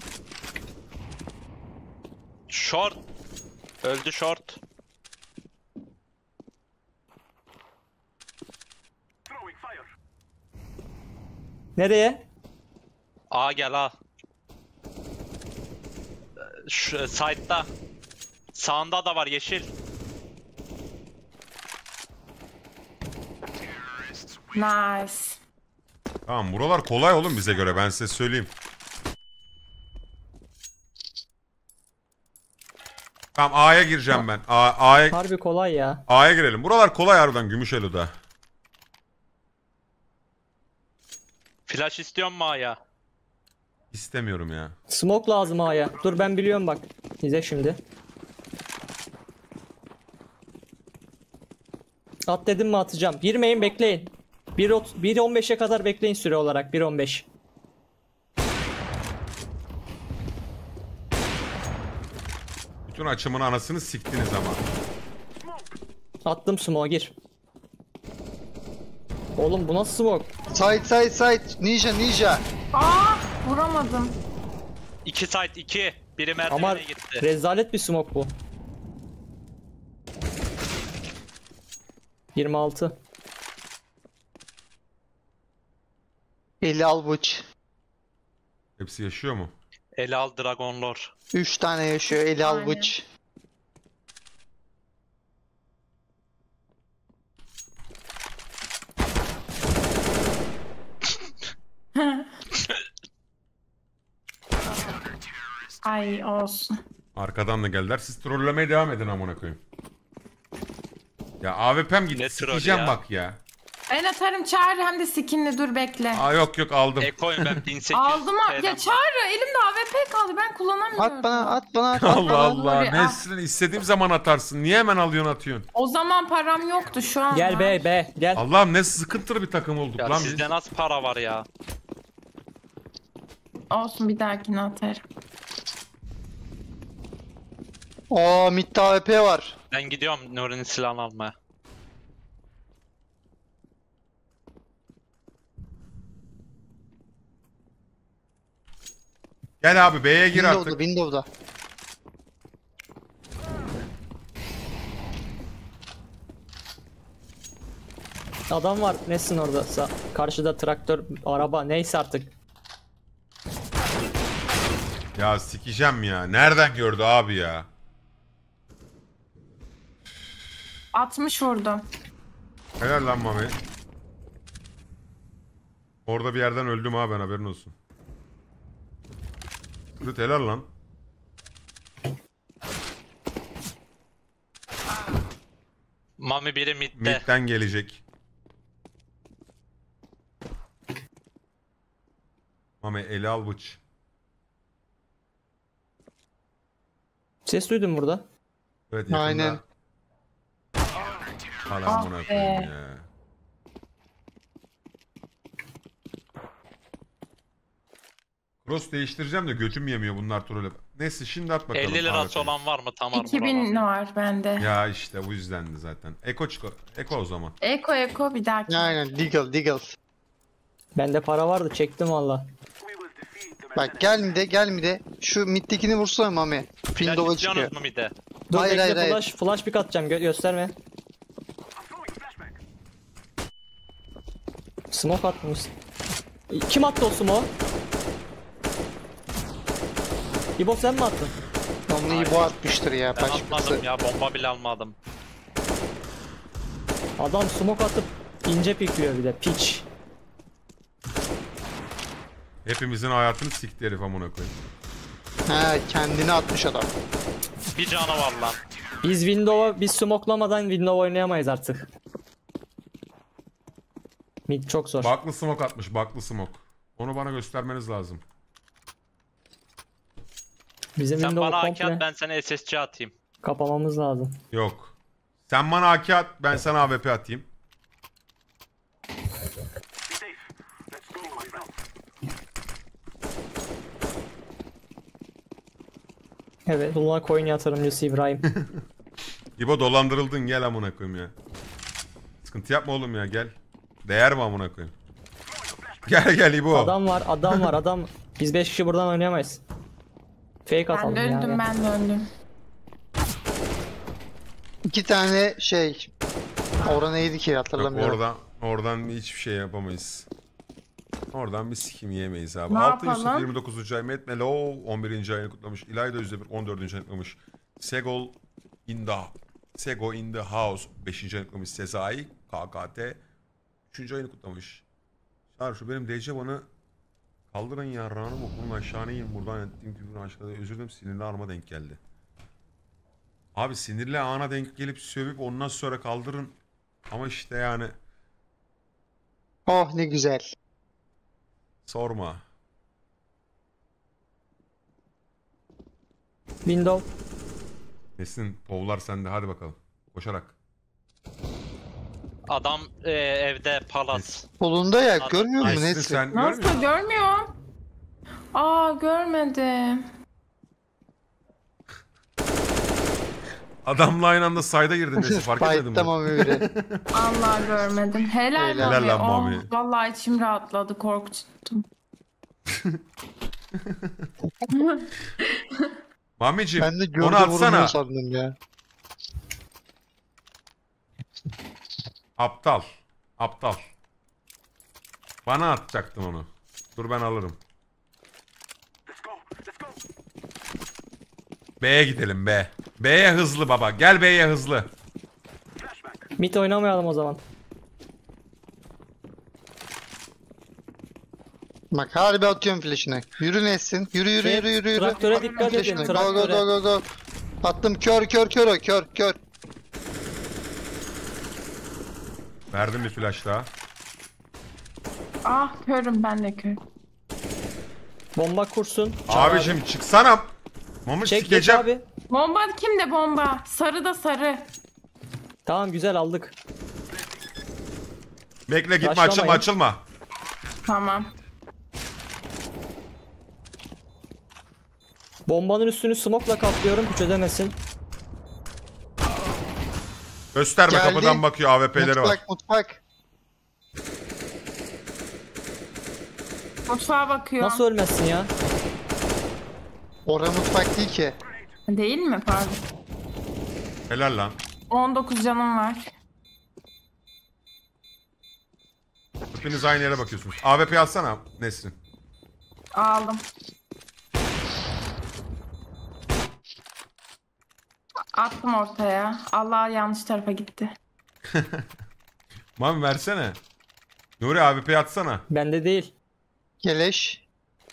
Short. Öldü short. Nereye? A gel A. Şu side'da. Sağında da var yeşil. Nice. Tamam buralar kolay oğlum bize göre ben size söyleyeyim. Tamam A'ya gireceğim ben. A'ya Harbi kolay ya. A'ya girelim. Buralar kolay harbiden Gümüşelo'da. Flash istiyor mu A'ya? İstemiyorum ya. Smoke lazım A'ya. Dur ben biliyorum bak. İzle şimdi. At dedim mi atacağım. Girmeyin bekleyin. 1.15'e kadar bekleyin süre olarak. 1.15. Bütün açımın anasını siktiniz ama. Attım smoke gir. Oğlum bu nasıl smoke? Side. Ninja. Vuramadım. 2 site 2. Biri Ama merdivene gitti. rezalet bir smoke bu. 26. 50 al bıç. Hepsi yaşıyor mu? Ele al Dragon Lord. 3 tane yaşıyor 50 al Aynen. bıç. Ay olsun. Arkadan da geldiler. Siz trollemeye devam edin amına koyayım. Ya AWP'm gitti. Ne troll Sikeceğim ya? bak ya. Ben atarım Çağrı hem de skinli dur bekle. Aa yok aldım. Eko'yum ben 1800. Aldım T'den ya var. Çağrı elimde AWP kaldı ben kullanamıyorum. At bana at Allah bana. Allah. Nuri, Nesrin istediğim zaman atarsın. Niye hemen alıyorsun atıyorsun? O zaman param yoktu şu an. Gel var. be gel. Allah'ım ne sıkıntılı bir takım olduk Ya lan biz. sizde nasıl para var ya? Olsun bir dahakine atarım. Oo midde AWP var. Ben gidiyorum Nuri'nin silahını almaya. Gel abi B'ye gir Window'da artık. Window'da. Adam var nesin orada? Karşıda traktör, araba neyse artık. Ya sikeceğim ya. Nereden gördü abi ya? 60 vurdum. Helal lan Mami. Orada bir yerden öldüm abi ben haberin olsun. Lüt helal lan. Mami biri midde. Mid'den gelecek. Mami eli al bıç. Ses duydum burada. Evet yakında. Aynen. Hala buna koyayım ya. Cross değiştireceğim de götüm yemiyor bunlar trolle. Neyse şimdi at bakalım. 50 lirası AWP'yi. olan var mı? Tamam. 2000 var bende. Ya işte bu yüzdendi zaten. Eko çıkar. Eko o zaman. Eko bir dahaki. Aynen Deagle. Bende para vardı çektim valla. Bak gel mi de şu middekini vursana Mami. Window'a çıkıyor. istiyorsunuz mu midde? Dur Hayır, bekle hayır. flash pick atacağım gösterme. Smoke atmış. Kim attı o smoke? İbo sen mi attın? Onu iyi bu atmıştır ya. Ben Başkası. atmadım ya. Bomba bile almadım. Adam smoke atıp ince pikliyor bir de piç. Hepimizin hayatını sikti herif amına koyayım. He kendini atmış adam. Bir canı var lan. Biz smokelamadan window oynayamayız artık. Mid çok zor. Baklı smoke atmış. Baklı smoke. Onu bana göstermeniz lazım. Bizim Sen window bana AK komple at ben sana SSC atayım. kapamamız lazım. Yok. Sen bana AK at. Ben sana AWP atayım. Evet, Luna coin yatırımcısı İbrahim. İbo dolandırıldın gel amına koyayım ya. Sıkıntı yapma oğlum ya gel. Değer mi amına koyayım? Gel İbo. Adam. Biz 5 kişi buradan oynayamayız. Fake atalım Ben döndüm ya. ben döndüm. 2 tane şey. Orada neydi ki Yok, hatırlamıyorum. oradan hiçbir şey yapamayız. Oradan bir sikim yiyemeyiz abi. Ne 6 Yusuf yapalım? 29. ay Matt Melo 11. ayını kutlamış. İlayda %1 14. ayını kutlamış. Sego in the house 5. ayını kutlamış. Sezai KKT 3. ayını kutlamış. Çağır şu benim DC bana kaldırın ya ranım okulun aşağı ineyim buradan ettiğim küfürün aşağıda özür dilerim sinirli anıma denk geldi. Abi sinirli ana denk gelip sövüp ondan sonra kaldırın ama işte yani Oh ne güzel. sorma. Window. Nesin povlar sende, hadi bakalım. Koşarak. Adam evde palas. Solunda ya, Adam- görmüyor musun Nesin Nesrin? sen görmüyor musun? Nasıl görmüyorum? Aa görmedim. Adamla aynı anda sayda girdin Nesin, fark etmedin mi? Tamam öyle. Allah görmedim. Helal, Helal Mami. lan Oh, Mami. vallahi içim rahatladı, korkuttum. Mami'cim Ben de gördüm onu atsana. vurmuyor sandım ya. Aptal. Aptal. Bana atacaktın onu. Dur ben alırım. B'ye gidelim B. B'ye hızlı baba. Gel B'ye hızlı. Mid oynamayalım o zaman. Bak harbi atıyorum flash'ını. Yürü Nesrin. Yürü yürü Şey, yürü yürü yürü. traktöre dikkat edin, Flash'ını. Go go go traktöre. go go. Attım kör kör kör o kör kör. Verdim bir flash daha. Ah körüm, ben de kör. Bomba kursun. Çal Abicim çıksana. Mami Çek geç sikeceğim. abi. Bomba kimde bomba? Sarı da sarı. Tamam güzel aldık. Bekle gitme, Başlamayın. açılma açılma. Tamam. Bombanın üstünü smoke'la kaplıyorum ki çözemesin. Gösterme, Geldi. kapıdan bakıyor, AWP'leri var. Mutfak mutfak. Mutfağa bakıyorum. Nasıl ölmezsin ya? Orada mutfak değil ki. Değil mi? Pardon. Helal lan. 19 canım var. Hepiniz aynı yere bakıyorsunuz. AWP alsana Nesrin. Aldım. Attım ortaya. Allah yanlış tarafa gitti. Mami versene. Nuri AWP atsana. Bende değil. Geleş.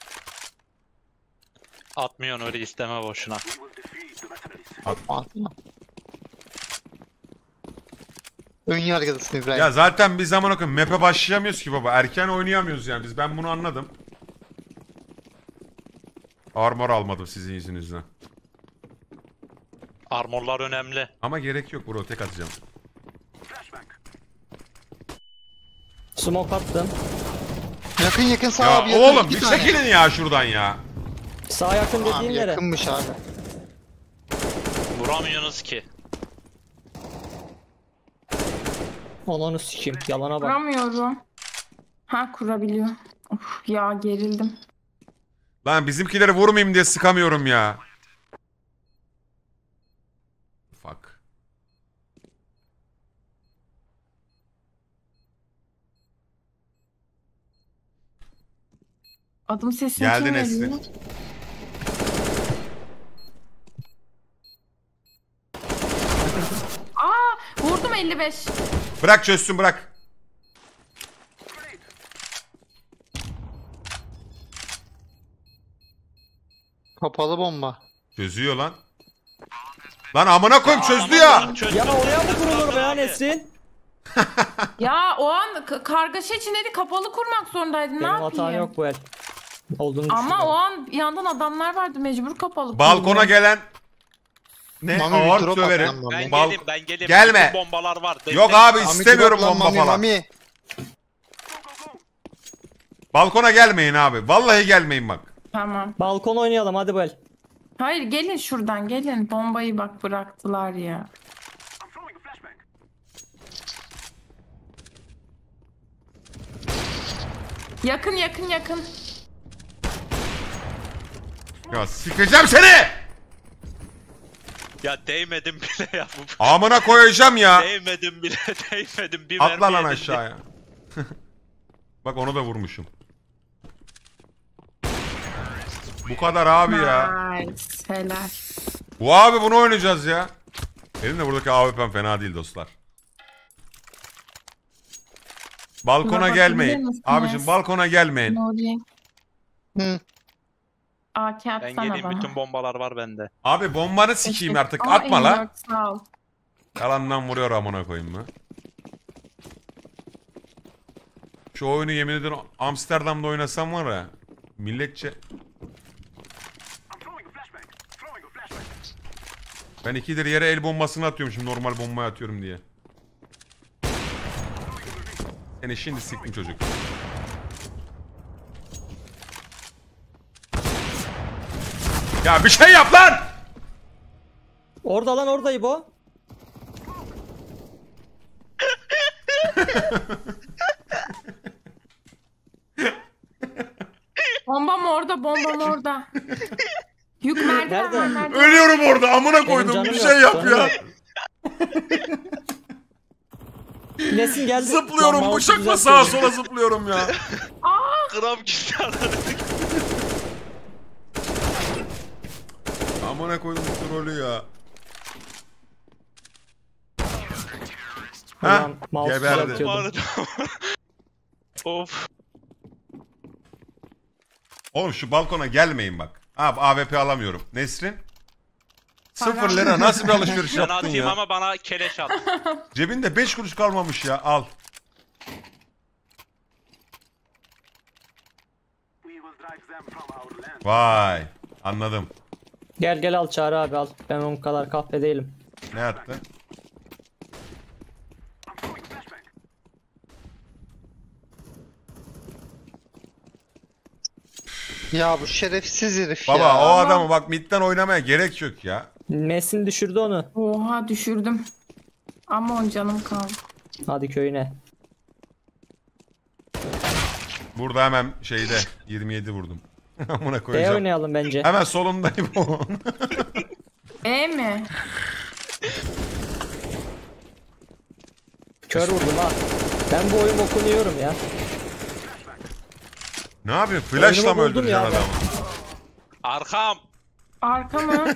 Atmıyorsun öyle, isteme boşuna. Atma. Ön yargılısın İbrahim. Ya zaten biz zaman okuyun map'e başlayamıyoruz ki baba. Erken oynayamıyoruz yani biz. Ben bunu anladım. Armor almadım sizin yüzünüzden. Armorlar önemli. Ama gerek yok bro, tek atacağım. Smoke attım. Yakın yakın sağ Ya abi yakın. oğlum İki bir tane. çekilin ya şuradan ya. Sağ yakın dediğin Abi yere. yakınmış abi. Vuramıyorsunuz ki. Ananı sikeyim. Yalana bak. Kuramıyorum. Ha kurabiliyor. Of ya gerildim. Lan bizimkileri vurmayayım diye sıkamıyorum ya. Fuck. Adım sesini Geldi kim Nesrin. veriyor? Aa vurdum 55. Bırak çözsün, bırak. Kapalı bomba. Çözüyor lan. Lan amına koyayım çözdü ya. Çözdüm. Ya oraya mı kurulur be ya Nesrin? Ya o an kargaşa içindeydi, kapalı kurmak zorundaydın. Ne Benim yapayım? hatam yok bu el. Olduğunu Ama o düşünüyorum. an bir yandan adamlar vardı, mecbur kapalı Balkona kurmaya. gelen ne Mami bir ağır drop at söverim. lan Mami. Ben Bal- geleyim, ben geleyim. Gelme. Bütün bombalar var. Yok Destek- abi Mami istemiyorum drop lan bomba Mami, falan. Mami. Balkona gelmeyin abi. Vallahi gelmeyin bak. Tamam. Balkon oynayalım hadi bu el. Hayır gelin şuradan gelin. Bombayı bak bıraktılar ya. Yakın yakın yakın. Ya sikeceğim seni. Ya değmedim bile ya. Amına koyacağım ya. Değmedim bile, değmedim. Bir Atla lan mermi yedim. aşağıya. Bak onu da vurmuşum. Bu kadar abi ya. Nice. Helal. Bu abi bunu oynayacağız ya. Benim de buradaki AWP'm fena değil dostlar. Balkona Buna gelmeyin. bakabilir misiniz? Abicim balkona gelmeyin. Nuri. Hı. AK Ben atsana geleyim, bana. bütün bombalar var bende. Abi bombanı sikeyim artık. Aa, Atma la. M4 sağ ol. Yalandan vuruyor amına koyayım mı? Şu oyunu yemin ederim Amsterdam'da oynasam var ya. Milletçe. Ben 2'dir yere el bombasını atıyorum şimdi normal bombayı atıyorum diye. Seni şimdi siktim çocuk. Ya bir şey yap lan! Orada lan orada İbo. Bombam orada, bombam orada. Yük merdiven Nerede? var, merdiven. Ölüyorum orada amına koydum canım bir yok, şey yap canım ya. yok. Nesin geldi? Zıplıyorum Lan, bıçakla mouse sağa düzeltiyorum. sola zıplıyorum ya. Gram gitti Amına koydum trolü ya. Ha? Ulan, mouse Geberdi. düzeltiyordum. Of. Oğlum şu balkona gelmeyin bak. Abi AWP alamıyorum. Nesrin? Para. 0 lira nasıl bir alışveriş Ben yaptın atayım ya? ama bana keleş at. Cebinde 5 kuruş kalmamış ya al. Vay anladım. Gel gel al Çağrı abi al. Ben onun kadar kahpe değilim. Ne attı? Ya bu şerefsiz herif Baba ya. o adamı bak midden oynamaya gerek yok ya. Nesin düşürdü onu. Oha düşürdüm. Ama 10 canım kaldı. Hadi köyüne. Burada hemen şeyde 27 vurdum. Amına B koyacağım. oynayalım bence. Hemen solundayım o. E mi? Kör vurdum ha. Ben bu oyun okunuyorum ya. Ne yapıyorsun? Flash'la mı Oyunumu buldum ya öldüreceksin ben. adamı? Arkam. Arka mı?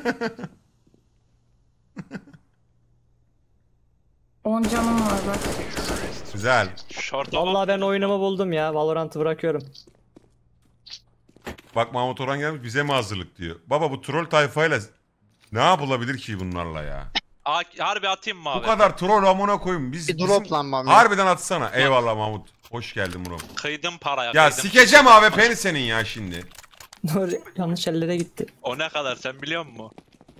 10 canım var bak. Güzel. Şorta bak. Vallahi ben oyunumu buldum ya. Valorant'ı bırakıyorum. Bak Mahmut Orhan gelmiş bize mi hazırlık diyor. Baba bu troll tayfayla ne yapılabilir ki bunlarla ya? Harbi atayım mı Bu abi? kadar troll amına koyayım. Biz Bir drop lan Mami. harbiden atsana. Eyvallah Mahmut. Hoş geldin bro. Kıydım paraya Ya kıydım. sikeceğim AWP'ni senin ya şimdi. Dur yanlış ellere gitti. O ne kadar sen biliyor musun?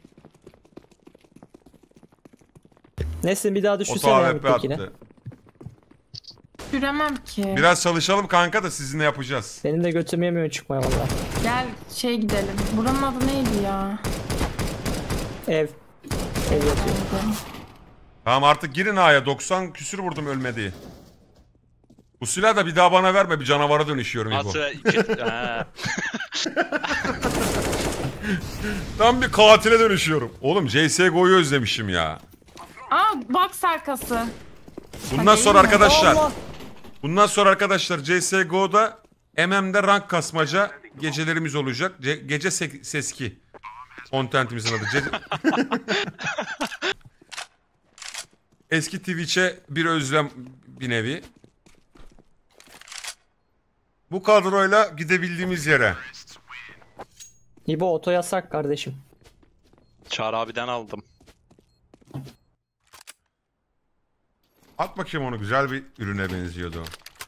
Nesin bir daha Oto düşünsene ya AWP mittekine. attı. Süremem ki. Biraz çalışalım kanka da sizinle yapacağız. Benim de götüm yemiyor çıkmaya valla. Gel şey gidelim. Buranın adı neydi ya? Ev. Ev yatıyor. Tamam artık girin A'ya. 90 küsür vurdum ölmedi. Bu silah da bir daha bana verme. Bir canavara dönüşüyorum İbo. Nasıl iki... He. Tam bir katile dönüşüyorum. Oğlum CSGO'yu özlemişim ya. Aa box arkası. Bundan sonra arkadaşlar. Allah! Bundan sonra arkadaşlar CSGO'da MM'de rank kasmaca gecelerimiz olacak. Gece seski. Contentimizin adı. Eski Twitch'e bir özlem bir nevi. Bu kadroyla gidebildiğimiz yere. İbo oto yasak kardeşim. Çağrı abiden aldım. At bakayım onu, güzel bir ürüne benziyordu.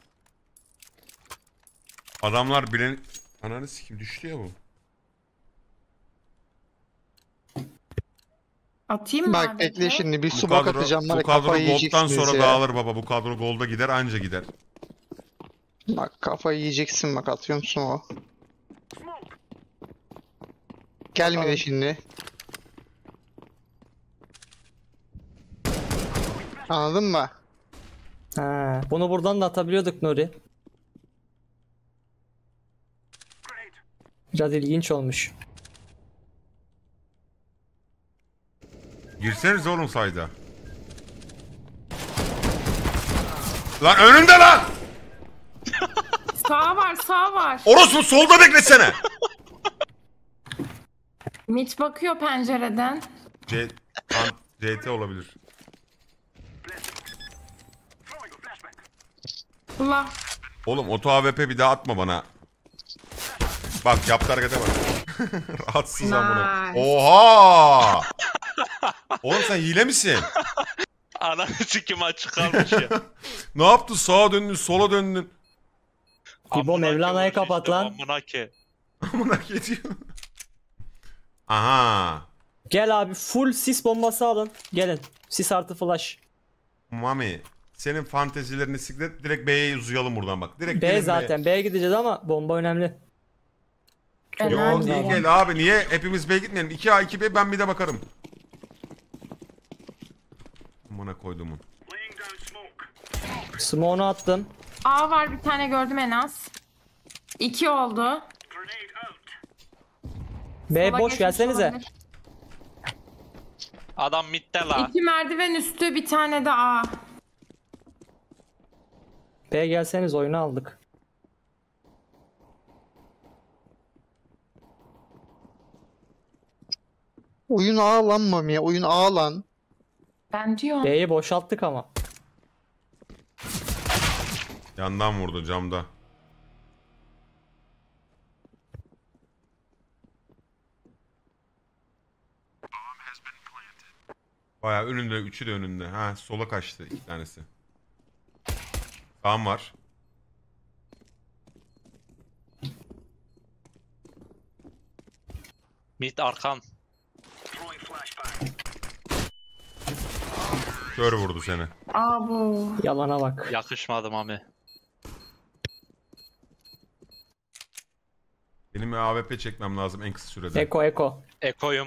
Adamlar bilen... Ananı sikim düştü ya bu. Atayım mı Bak abi? bekle şimdi bir Bu smoke kadro, atacağım var bu ya kadro kafayı gold'dan yiyeceksiniz sonra ya. dağılır baba. Bu kadro golda gider anca gider. Bak kafayı yiyeceksin bak atıyor musun o? Gelmedi şimdi. Anladın mı? Ha, bunu buradan da atabiliyorduk Nuri. Biraz ilginç olmuş. Girseniz oğlum sayda. Lan önünde lan! Sağ var sağ var. Orospu solda beklesene. Mit bakıyor pencereden. CT olabilir. Allah. Oğlum oto AWP bir daha atma bana. Bak yaptı harekete bak. Rahatsız amına. Nice. Oha! Oğlum sen hile misin? Ananı sikim açık kalmış ya. Ne yaptın? Sağa döndün, sola döndün. İbo, Amına Mevlana'yı ki kapat işte, lan. Amına ki. Amına gidiyor. Aha. Gel abi full sis bombası alın. Gelin. Sis artı flash. Mami senin fantezilerini siklet direkt B'ye uzayalım buradan bak. Direkt B gelin zaten. B'ye gideceğiz ama bomba önemli. Yo Önemli değil değil. gel abi niye hepimiz B'ye gitmeyelim? 2A 2B ben bir de bakarım. Buna koyduğumun. Smoke'unu attım. A var, bir tane gördüm en az. 2 oldu. B Sola boş geçmiş gelsenize. olabilir. Adam midde la. 2 merdiven üstü, bir tane de A. B gelseniz oyunu aldık. Oyun A lan Mami. Oyun A lan. Ben diyorum. B'yi boşalttık ama. Yandan vurdu camda. Bayağı önünde, üçü de önünde. Ha sola kaçtı iki tanesi. Sağım var. Mid arkan. Kör vurdu seni. A bu. Yalana bak. Yakışmadı Mami. Benim bir AWP çekmem lazım en kısa sürede. Eko eko. Ekoyum.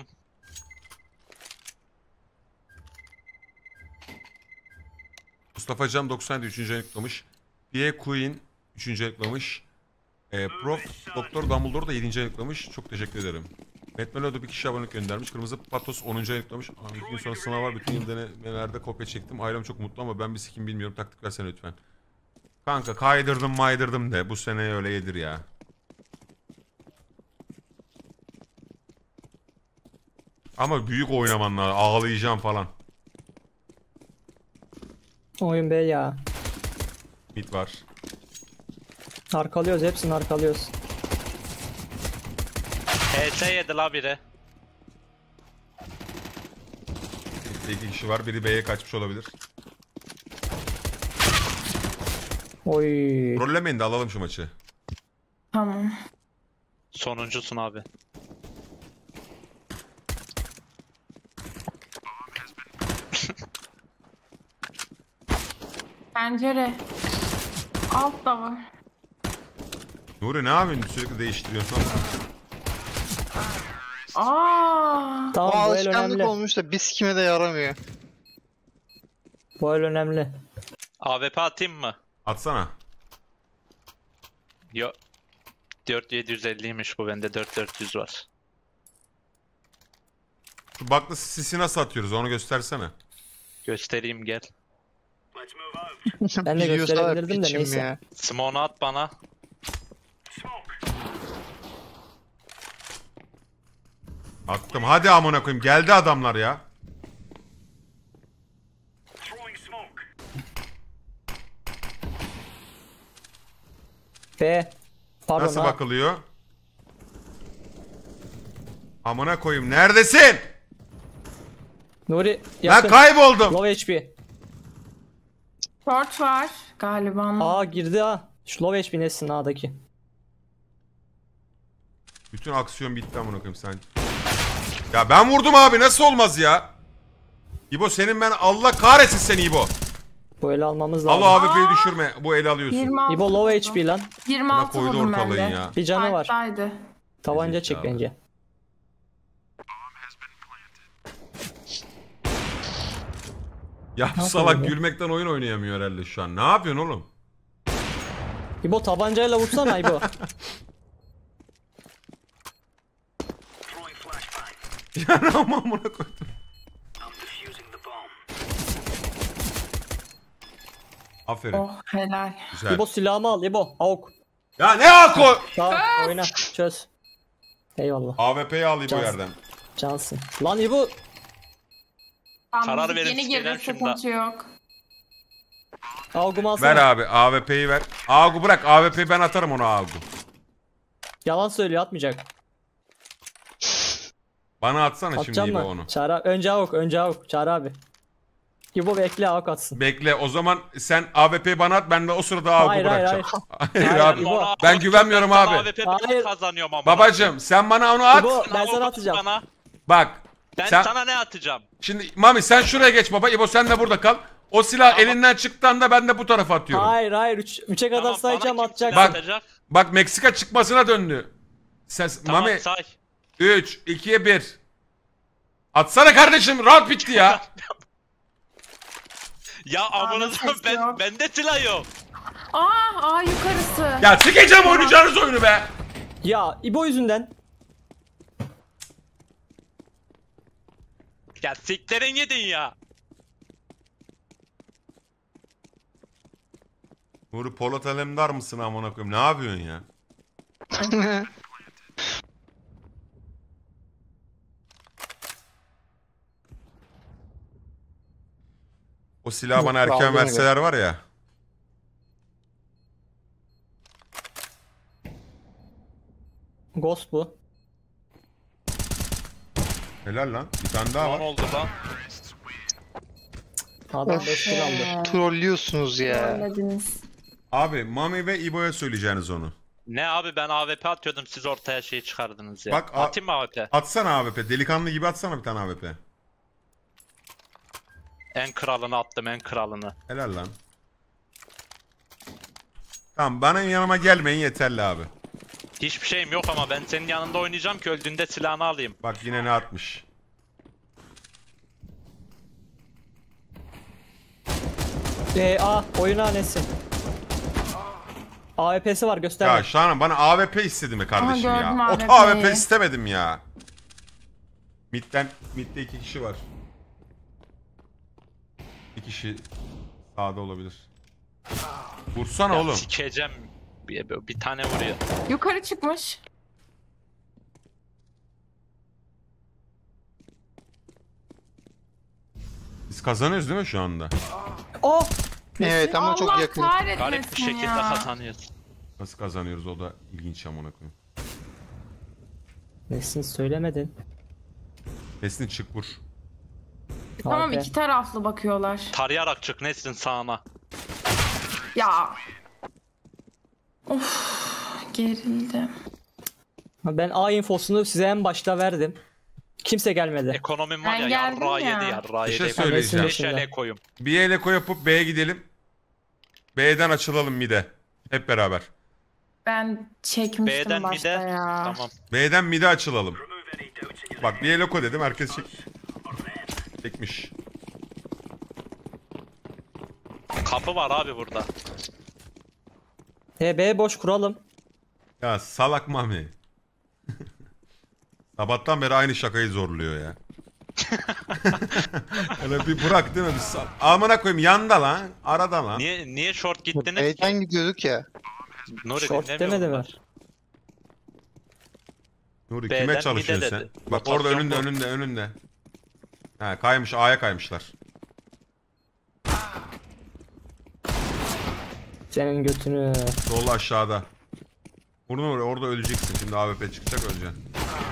Mustafa Can 97 3. ayını kutlamış. P.A. Queen 3. ayını kutlamış. Prof. Doktor Dumbledore da 7. ayını kutlamış. Çok teşekkür ederim. Matt Melo'da bir kişi abonelik göndermiş. Kırmızı Patos 10. ayını kutlamış. 2 gün sonra sınav var. Bütün yıl denemelerde kopya çektim. Ailem çok mutlu ama ben bir sikim bilmiyorum. Taktik versene lütfen. Kanka kaydırdım de. Bu sene öyle yedir ya. Ama büyük oynaman lazım. Ağlayacağım falan. Oyun B ya. Mid var. Arkalıyoruz, hepsini arkalıyoruz. HS yedi la biri. İki kişi var. Biri B'ye kaçmış olabilir. Oy. Rollemeyin de alalım şu maçı. Tamam. Sonuncusun abi. Pencere. Alt da var. Nuri ne yapıyorsun? Sürekli değiştiriyorsun. Aa. O Tamam bu el alışkanlık önemli. olmuş da biz kime de yaramıyor. Bu el önemli. AWP atayım mı? Atsana. Yo. 4750'ymiş bu, bende 4400 var. Şu baklı sisi nasıl atıyoruz onu göstersene. Göstereyim gel. Ben de Biliyorsa gösterebilirdim de piçim neyse. ya. Smoke'unu at bana. Attım hadi amına koyayım geldi adamlar ya. B. Pardon Nasıl ha. bakılıyor? Amına koyayım neredesin? Nuri Ben yakın. kayboldum. Low HP. Short var galiba. A girdi ha. Şu low HP nesin A'daki. Bütün aksiyon bitti amına koyayım sen. Ya ben vurdum abi nasıl olmaz ya? İbo senin ben Allah kahretsin seni İbo. Bu eli almamız lazım. Allah AWP'yi düşürme. Bu eli alıyorsun. 26 İbo low vurdum. HP lan. 26 koydu vurdum ben ortalığın de. ya. Bir canı var. Fight'taydı. Tabanca çek Zekalı. bence. Ya Ne salak yapıyor bu? gülmekten oyun oynayamıyor herhalde şu an. Ne yapıyorsun oğlum? İbo tabancayla vursana İbo. Ya ne amına koydum. Aferin. Oh helal. Güzel. İbo silahımı al İbo. Avuk. Ya ne ako? Tamam oyna. Çöz. Eyvallah. AWP'yi al İbo Cansın. yerden. Cansın. Lan İbo. Tamam, Karar müzik verin, yeni sikeceğim girdi, şimdi. sıkıntı yok. Avgumu alsana. Ver abi AWP'yi ver. Agu bırak AWP'yi ben atarım ona Agu. Yalan söylüyor atmayacak. Bana atsana şimdi Atacağım İbo mı? onu. Çağrı önce Avuk. Önce Avuk. Çağrı abi. İbo bekle Avuk atsın. Bekle o zaman sen AWP'yi bana at ben de o sırada Agu Hayır, hayır, bırakacağım. Hayır, Hayır, abi. İbo. Ben güvenmiyorum abi. AWP Hayır. kazanıyorum ama. Babacım sen bana onu at. İbo ben sana atacağım. Bana. Bak Ben Sen- sana ne atacağım? Şimdi Mami sen şuraya geç baba. İbo sen de burada kal. O silah Tamam. elinden çıktığında ben de bu tarafa atıyorum. Hayır hayır 3'e kadar Tamam, sayacağım bana kim atacak. silah Bak. atacak? Bak Meksika çıkmasına döndü. Tamam Mami say. 3, 2, 1. Atsana kardeşim rahat bitti ya. Ya amınıza ses yok. bende silah yok. Aa yukarısı. Ya sikeceğim oynayacağınız oyunu be. Ya İbo yüzünden. Ya siklerin yedin ya. Nuri Polat Alemdar mısın amına koyayım? Ne yapıyorsun ya? O silahı bana erken Aldığına verseler var ya. Ghost bu. Helal lan. Bir tane daha Ne var. oldu lan? Adam 5 kill aldı. Trollüyorsunuz ya. Söylediniz. Abi Mami ve İbo'ya söyleyeceğiniz onu. Ne abi ben AWP atıyordum siz ortaya şey çıkardınız ya. Bak, Atayım mı AWP? Atsana AWP. Delikanlı gibi atsana bir tane AWP. En kralını attım en kralını. Helal lan. Tamam bana yanıma gelmeyin yeterli abi. Hiçbir şeyim yok ama ben senin yanında oynayacağım ki öldüğünde silahını alayım. Bak yine ne atmış. Oyun hanesi. AWP'si var Ya gösterme. Şahanem bana AWP istedi mi kardeşim Aha, ya? gördüm Oto AWP'yi. AWP istemedim ya. Mid'de 2 kişi var. Bir kişi sağda olabilir. Vursana Ya oğlum. sikeceğim. Bir tane vuruyor. Yukarı çıkmış. Biz kazanıyoruz değil mi şu anda? Oh! Evet ama çok Allah yakın. kahretmesin Garip bir şekilde ya. kazanıyoruz. Nasıl kazanıyoruz o da ilginç amına koyayım. Nesin söylemedin. Nesin çık vur. Tamam AWP. iki taraflı bakıyorlar. Tarayarak çık Nesin sağına. Ya. Of gerildim. Ben A infosunu size en başta verdim. Kimse gelmedi. Ekonomim var Ben ya geldim yarrağı ya. yedi yarrağı Bir şey yedi. söyleyeceğim. Beş ele koyum. Bir ele yapıp B'ye gidelim. B'den açılalım mid'e. Hep beraber. Ben çekmiştim B'den başta mid'e. ya. Tamam. B'den mid'e açılalım. Bak bir ele dedim herkes çekmiş. Kapı var abi burada. B boş kuralım. Ya salak Mami. Sabahtan beri aynı şakayı zorluyor ya. Öyle bir bırak değil mi? Amına koyayım yanda lan. Arada lan. Niye short gittiniz ki? B'den gidiyorduk ya. Nuri Short dinlemiyor demedi mi? bunlar. Nuri B'den kime mid'e çalışıyorsun sen? dedi. Bak Rotasyon orada önünde bu. önünde. Ha kaymış A'ya kaymışlar. Senin götünü. Sol aşağıda. Vurdun oraya orada öleceksin. Şimdi AWP çıkacak öleceksin.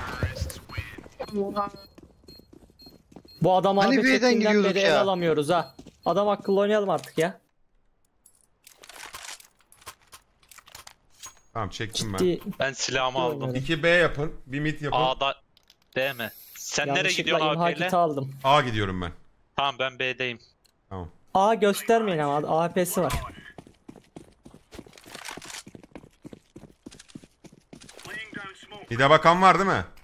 Bu adam Hani abi B'den çektiğinden gidiyorduk beri ya. el alamıyoruz ha. Adam akıllı oynayalım artık ya. Tamam çektim ben. Ciddi Ben silahımı aldım. oynuyorum. 2B yapın. Bir mid yapın. A'da B mi? Sen nereye Yanlışlıkla gidiyorsun imha AWP'yle? kiti aldım. A gidiyorum ben. Tamam ben B'deyim. Tamam. A göstermeyin ama AWP'si var. Mid'e bakan var değil mi?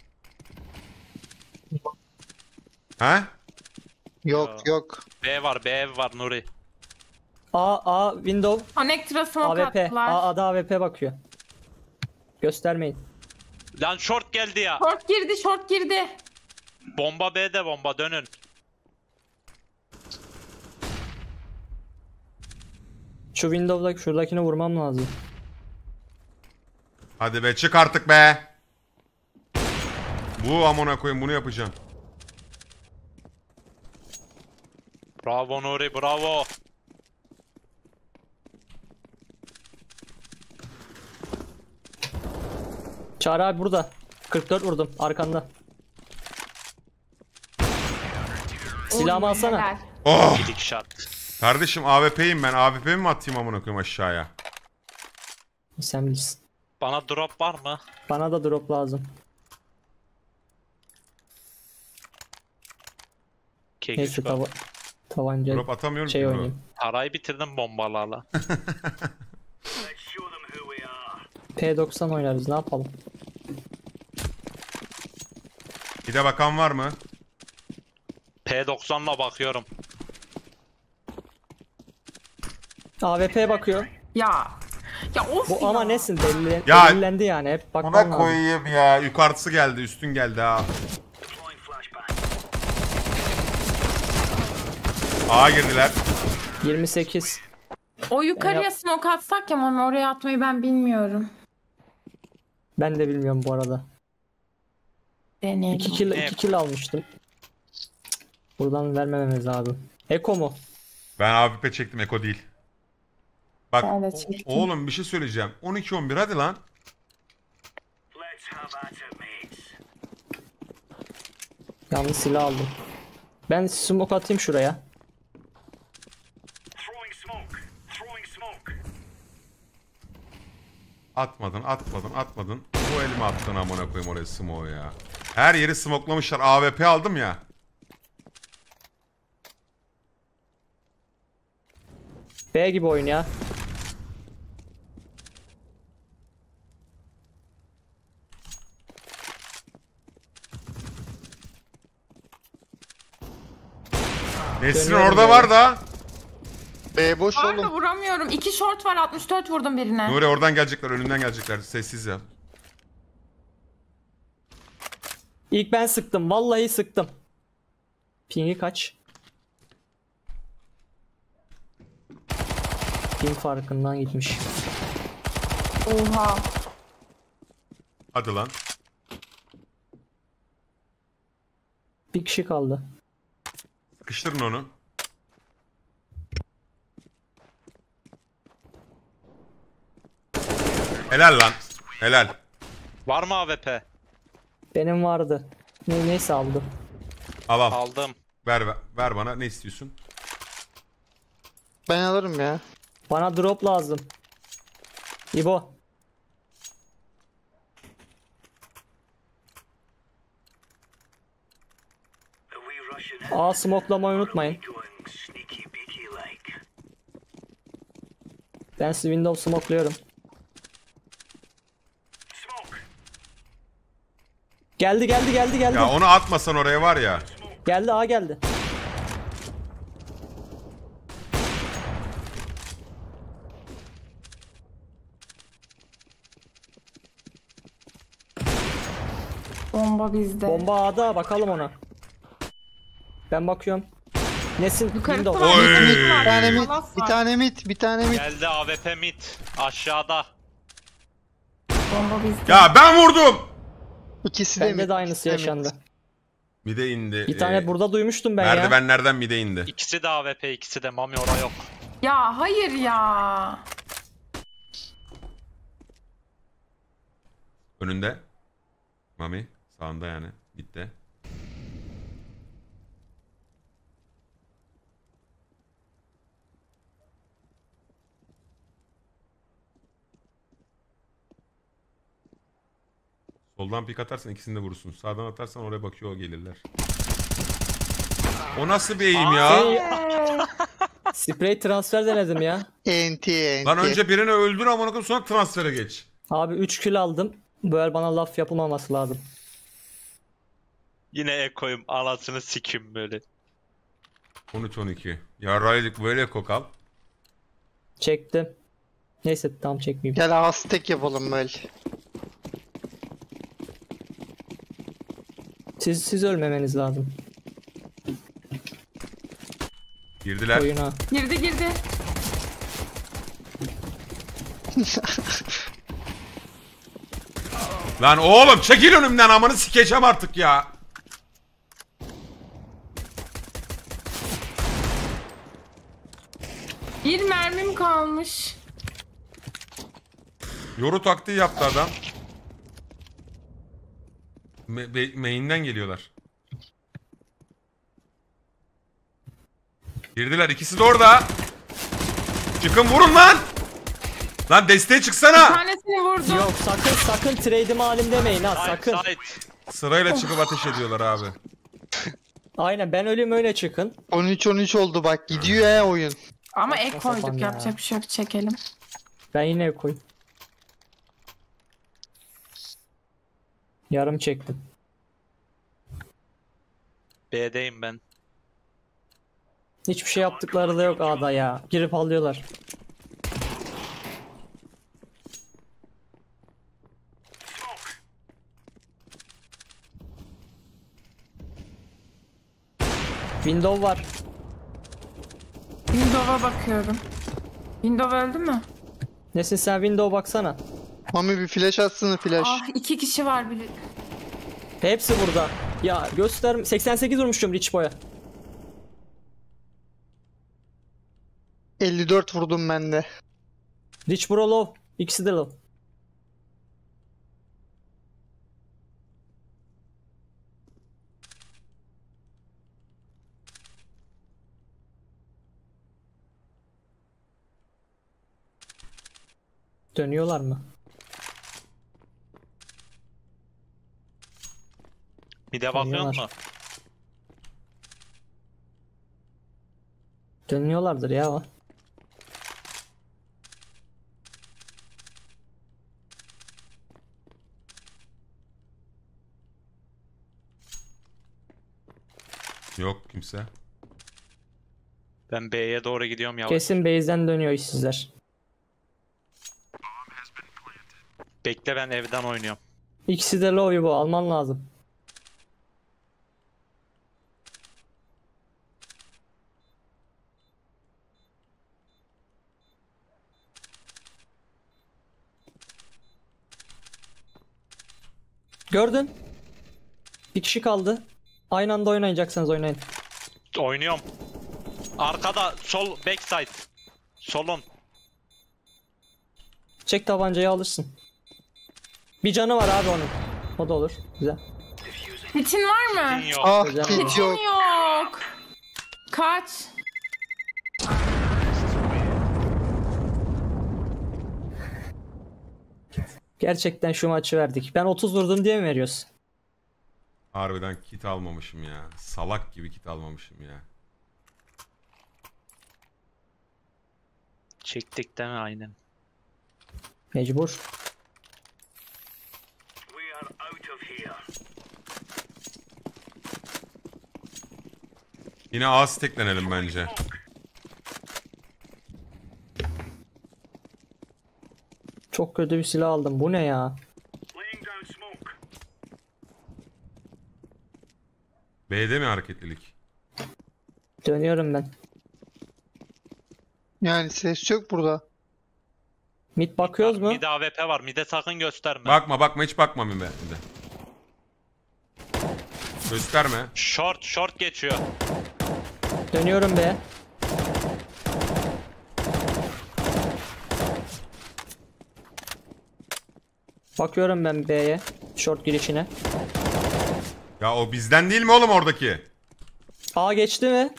He? Yok yok. B var B var Nuri. A window Connector'a smoke AWP. attılar. A'da AWP bakıyor. Göstermeyin. Lan short geldi ya. Short girdi. Bomba B'de bomba dönün. Şu window'da şuradakini vurmam lazım. Hadi be çık artık be. Bu amına koyayım bunu yapacağım. Bravo Nuri bravo. Çağrı abi burada. 44 vurdum arkanda. Silahımı Oy, alsana. helal. Oh! İlk shot. Kardeşim AWP'yim ben. AWP mi atayım amına koyayım aşağıya? Sen bilirsin. Bana drop var mı? Bana da drop lazım. AK Neyse güç var. tabanca Drop atamıyorum şey ki bro. oynayayım. Parayı bitirdim bombalarla. P90 oynarız ne yapalım. Bir de bakan var mı? P90'la bakıyorum. AWP bakıyor. Ya. Ya of Bu ya. ama nesin Ya- belirlendi yani hep bakman Ona lazım. koyayım ya. Yukarısı geldi, üstün geldi ha. A'a girdiler. 28. O yukarıya smoke atsak ya ama oraya atmayı ben bilmiyorum. Ben de bilmiyorum bu arada. Deneyelim. 2 kill almıştım. Buradan vermememiz lazım. Eko mu? Ben AWP çektim, Eko değil. Bak Ben de çektim. oğlum bir şey söyleyeceğim. 12-11 hadi lan. Yanlış silah aldım. Ben smoke atayım şuraya. Atmadın. Bu elime attın amına koyayım oraya smoke ya. Her yeri smoklamışlar. AWP aldım ya. B gibi oyun ya. Nesrin Dönüyorum orada böyle. var da. B boş Var da oğlum. vuramıyorum. 2 short var, 64 vurdum birine. Nuri oradan gelecekler, önünden gelecekler. Sessiz ya. İlk ben sıktım. Vallahi sıktım. Ping'i kaç? Ping farkından gitmiş. Oha. Hadi lan. Bir kişi kaldı. Sıkıştırın onu. Helal lan. Helal. Var mı AWP? Benim vardı. Neyse aldım. Al al. Aldım. Ver bana. Ne istiyorsun? Ben alırım ya. Bana drop lazım. İbo. A smoklamayı unutmayın. Ben sizi Windows smokluyorum. Geldi. Ya onu atmasan oraya var ya. Geldi A geldi. Bomba bizde. Bomba A'da bakalım ona. Ben bakıyorum. Nesin Yukarısı Windows. var. Oy. Bir tane mid, Palas bir var. tane mid, bir tane mid. Geldi AWP mid. Aşağıda. Bomba bizde. Ya ben vurdum. İkisi de Bende mid. de aynısı ikisi de mid. yaşandı. Mide indi. Bir tane burada duymuştum ben ya. Merdivenlerden mide indi. İkisi de AWP, ikisi de Mami ora yok. Ya hayır ya. Önünde. Mami. Sağında yani. Bitti. Soldan pik atarsan ikisini de vurursun. Sağdan atarsan oraya bakıyor gelirler. O nasıl bir eğim ya? Sprey transfer denedim ya. Enti. Lan önce birini öldür amına koyayım sonra transfere geç. Abi 3 kill aldım. Böyle bana laf yapılmaması lazım. Yine ekoyum anasını sikim böyle. 13-12. Yarraylık böyle kokal. Çektim. Neyse tam çekmeyeyim. Gel Aztek yapalım böyle. Siz ölmemeniz lazım. Girdiler. Oyuna. Girdi. Lan oğlum çekil önümden amanı sikeceğim artık ya. Bir mermim kalmış. Yoru taktiği yaptı adam. Main'den geliyorlar. Girdiler ikisi de orada. Çıkın vurun lan. Lan desteğe Bir çıksana. tanesini vurdum. Yok sakın trade'im halim demeyin ha sakın. Side. Sırayla çıkıp ateş ediyorlar abi. Aynen ben öleyim öyle çıkın. 13-13 oldu bak, gidiyor ya oyun. Ama Saçma ek sapan koyduk ya. yapacak bir şey yok, çekelim. Ben yine koyayım. Yarım çektim. B'deyim ben. Hiçbir şey yaptıkları da yok A'da ya. Girip alıyorlar. Window var. Windows'a bakıyorum. Windows öldü mü? Nesin sen window baksana. Mami bir flash atsana, flash. Ah, 2 kişi var biri. Hepsi burada. Ya göster. 88 vurmuşum Rich Boy'a. 54 vurdum ben de. Rich Bro low. İkisi de low. Dönüyorlar mı? Bir de bakıyor Dönüyorlar. mu? Dönüyorlardır ya o. Yok kimse. Ben B'ye doğru gidiyorum yavaş. Kesin base'den dönüyor işsizler. Bekle, ben evden oynuyorum. İkisi de low bu. Alman lazım. Gördün. Bir kişi kaldı. Aynı anda oynayacaksanız oynayın. Oynuyorum. Arkada sol backside. Solun. Çek tabancayı alırsın. Bir canı var abi onun. O da olur. Güzel. Hitin var mı? Yok. Ah, Hocam. kit Hitin yok. yok. Kaç? Gerçekten şu maçı verdik. Ben 30 vurdum diye mi veriyorsun? Harbiden kit almamışım ya. Salak gibi kit almamışım ya. Çektik değil mi? Aynen. Mecbur. Yine A steklenelim bence. Çok kötü bir silah aldım. Bu ne ya? B'de mi hareketlilik? Dönüyorum ben. Yani ses yok burada. Mid bakıyoruz mu? Mid AWP var. Mid'e sakın gösterme. Bakma hiç bakma bir de. Gösterme. Short geçiyor. Dönüyorum be. Bakıyorum ben B'ye. Short girişine. Ya o bizden değil mi oğlum oradaki? A geçti mi?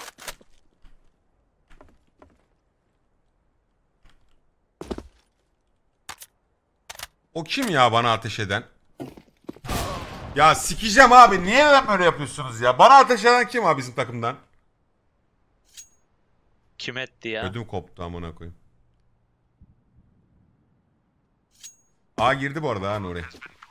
O kim ya bana ateş eden? Ya sikeceğim abi. Niye böyle yapıyorsunuz ya? Bana ateş eden kim abi bizim takımdan? Kim etti ya? Ödüm koptu amına koyayım. A girdi bu arada ha Nuri.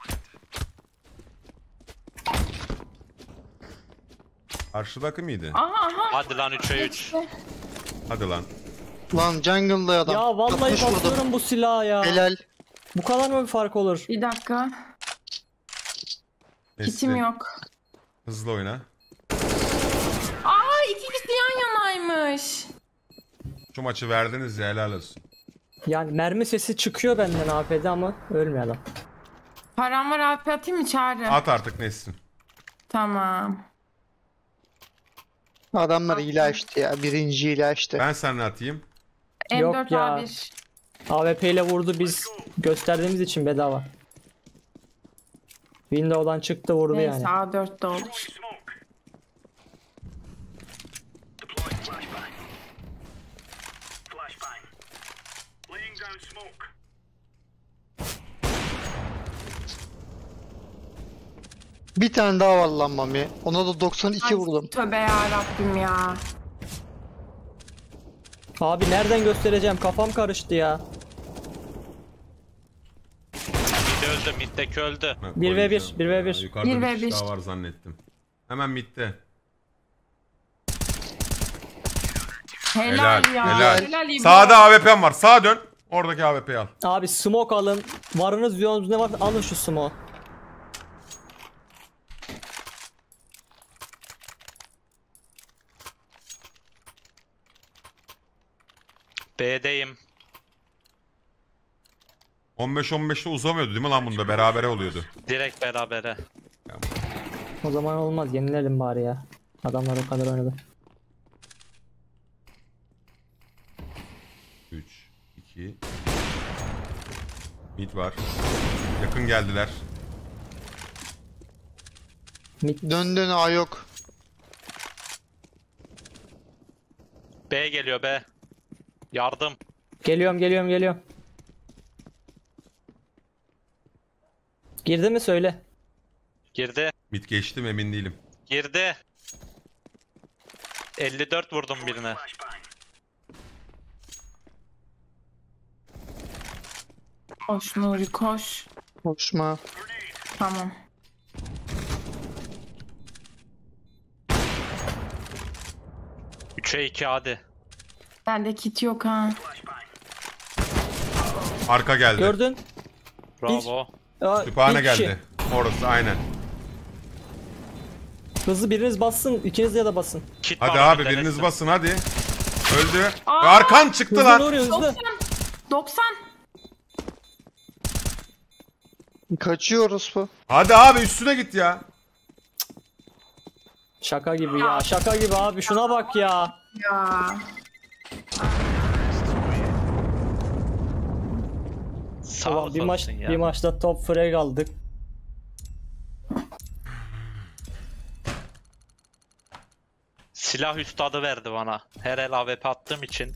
Karşıdaki mıydı? Aha aha. Hadi lan 3'e 3. Geçti. Hadi lan. Lan jungle'da adam. Ya vallahi 60 vurdum. basıyorum bu silaha ya. Helal. Bu kadar mı bir fark olur? Bir dakika. Nesli, Hitim yok. hızlı oyna. Aa, 2 kişi yan yanaymış. Şu maçı verdiniz ya helal olsun. Yani mermi sesi çıkıyor benden AP'de ama ölmüyor adam. Param var, AP atayım mı Çağrı? At artık Nesrin. Tamam. Adamlar hile açtı ya. Birinci hile açtı. Ben sana atayım. Yok M4 ya. A1. AWP ile vurdu biz gösterdiğimiz için bedava. Window'dan çıktı vurdu Neyse yani. A4 de olur. Bir tane daha var lan Mami. Ona da 92 Ay, vurdum. Tövbe yarabbim ya. Abi nereden göstereceğim? Kafam karıştı ya. Mid öldü, middeki öldü. Ben 1v1, koyacağım. 1v1. Ya, yukarıda bir 1v1. kişi daha var zannettim. Hemen bitti. Helal, ya. helal. İbo. Sağda AWP'm var. Sağa dön. Oradaki AWP'yi al. Abi smoke alın. Varınız yoğunuz ne var? Alın şu smoke. B'deyim. 15-15'te uzamıyordu değil mi lan bunda? Berabere oluyordu. Direkt berabere. O zaman olmaz. Yenilelim bari ya. Adamlar o kadar oynadı. 3, 2. Mid var. Yakın geldiler. Dön A yok. B geliyor B. Yardım. Geliyorum. Girdi mi söyle. Girdi. Mid geçtim emin değilim. Girdi. 54 vurdum birine. Koş Nuri koş. Hoşma. Tamam. Üçe 2 hadi. Bende kit yok ha. Arka geldi. Gördün. Bravo. Aa, Kütüphane bir kişi. geldi. Orası aynen. Hızlı biriniz bassın. İkiniz ya da basın. Kit Hadi var abi önünde, biriniz Nesli. basın hadi. Öldü. Aa! Arkan çıktı Hızlı lan. Nuri hızlı. 90. 90. Kaçıyoruz bu. Hadi abi üstüne git ya. Şaka gibi ya. Şaka gibi abi. Şuna bak ya. Ya. Sağ Ulan bir olasın ya. maçta top frag aldık. Silah üstadı verdi bana. Her el AWP attığım için.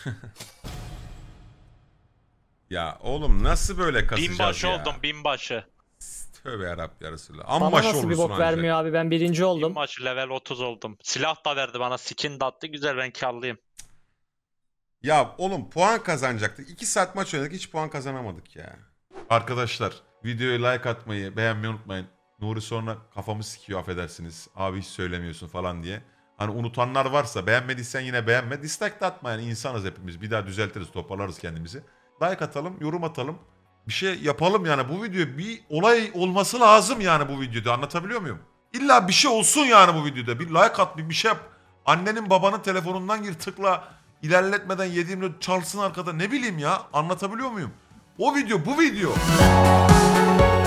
Ya oğlum nasıl böyle kasacağız Binbaşı ya? oldum binbaşı. Tövbe yarabbi ya Resulallah. Bana Ambaşı nasıl bir olursun bok ancak. vermiyor abi. Ben birinci oldum. Binbaşı level 30 oldum. Silah da verdi bana. Skin de attı. Güzel ben karlıyım. Ya oğlum puan kazanacaktık. 2 saat maç oynadık hiç puan kazanamadık ya. Arkadaşlar videoya like atmayı, beğenmeyi unutmayın. Nuri sonra kafamı sikiyor affedersiniz. Abi hiç söylemiyorsun falan diye. Hani unutanlar varsa beğenmediysen yine beğenme. Dislike de atma yani insanız hepimiz. Bir daha düzeltiriz toparlarız kendimizi. Like atalım, yorum atalım. Bir şey yapalım yani bu video bir olay olması lazım yani bu videoda anlatabiliyor muyum? İlla bir şey olsun yani bu videoda. Bir like at bir şey yap. Annenin babanın telefonundan gir tıkla. İlerletmeden yediğimde çalsın arkada ne bileyim ya anlatabiliyor muyum? O video bu video.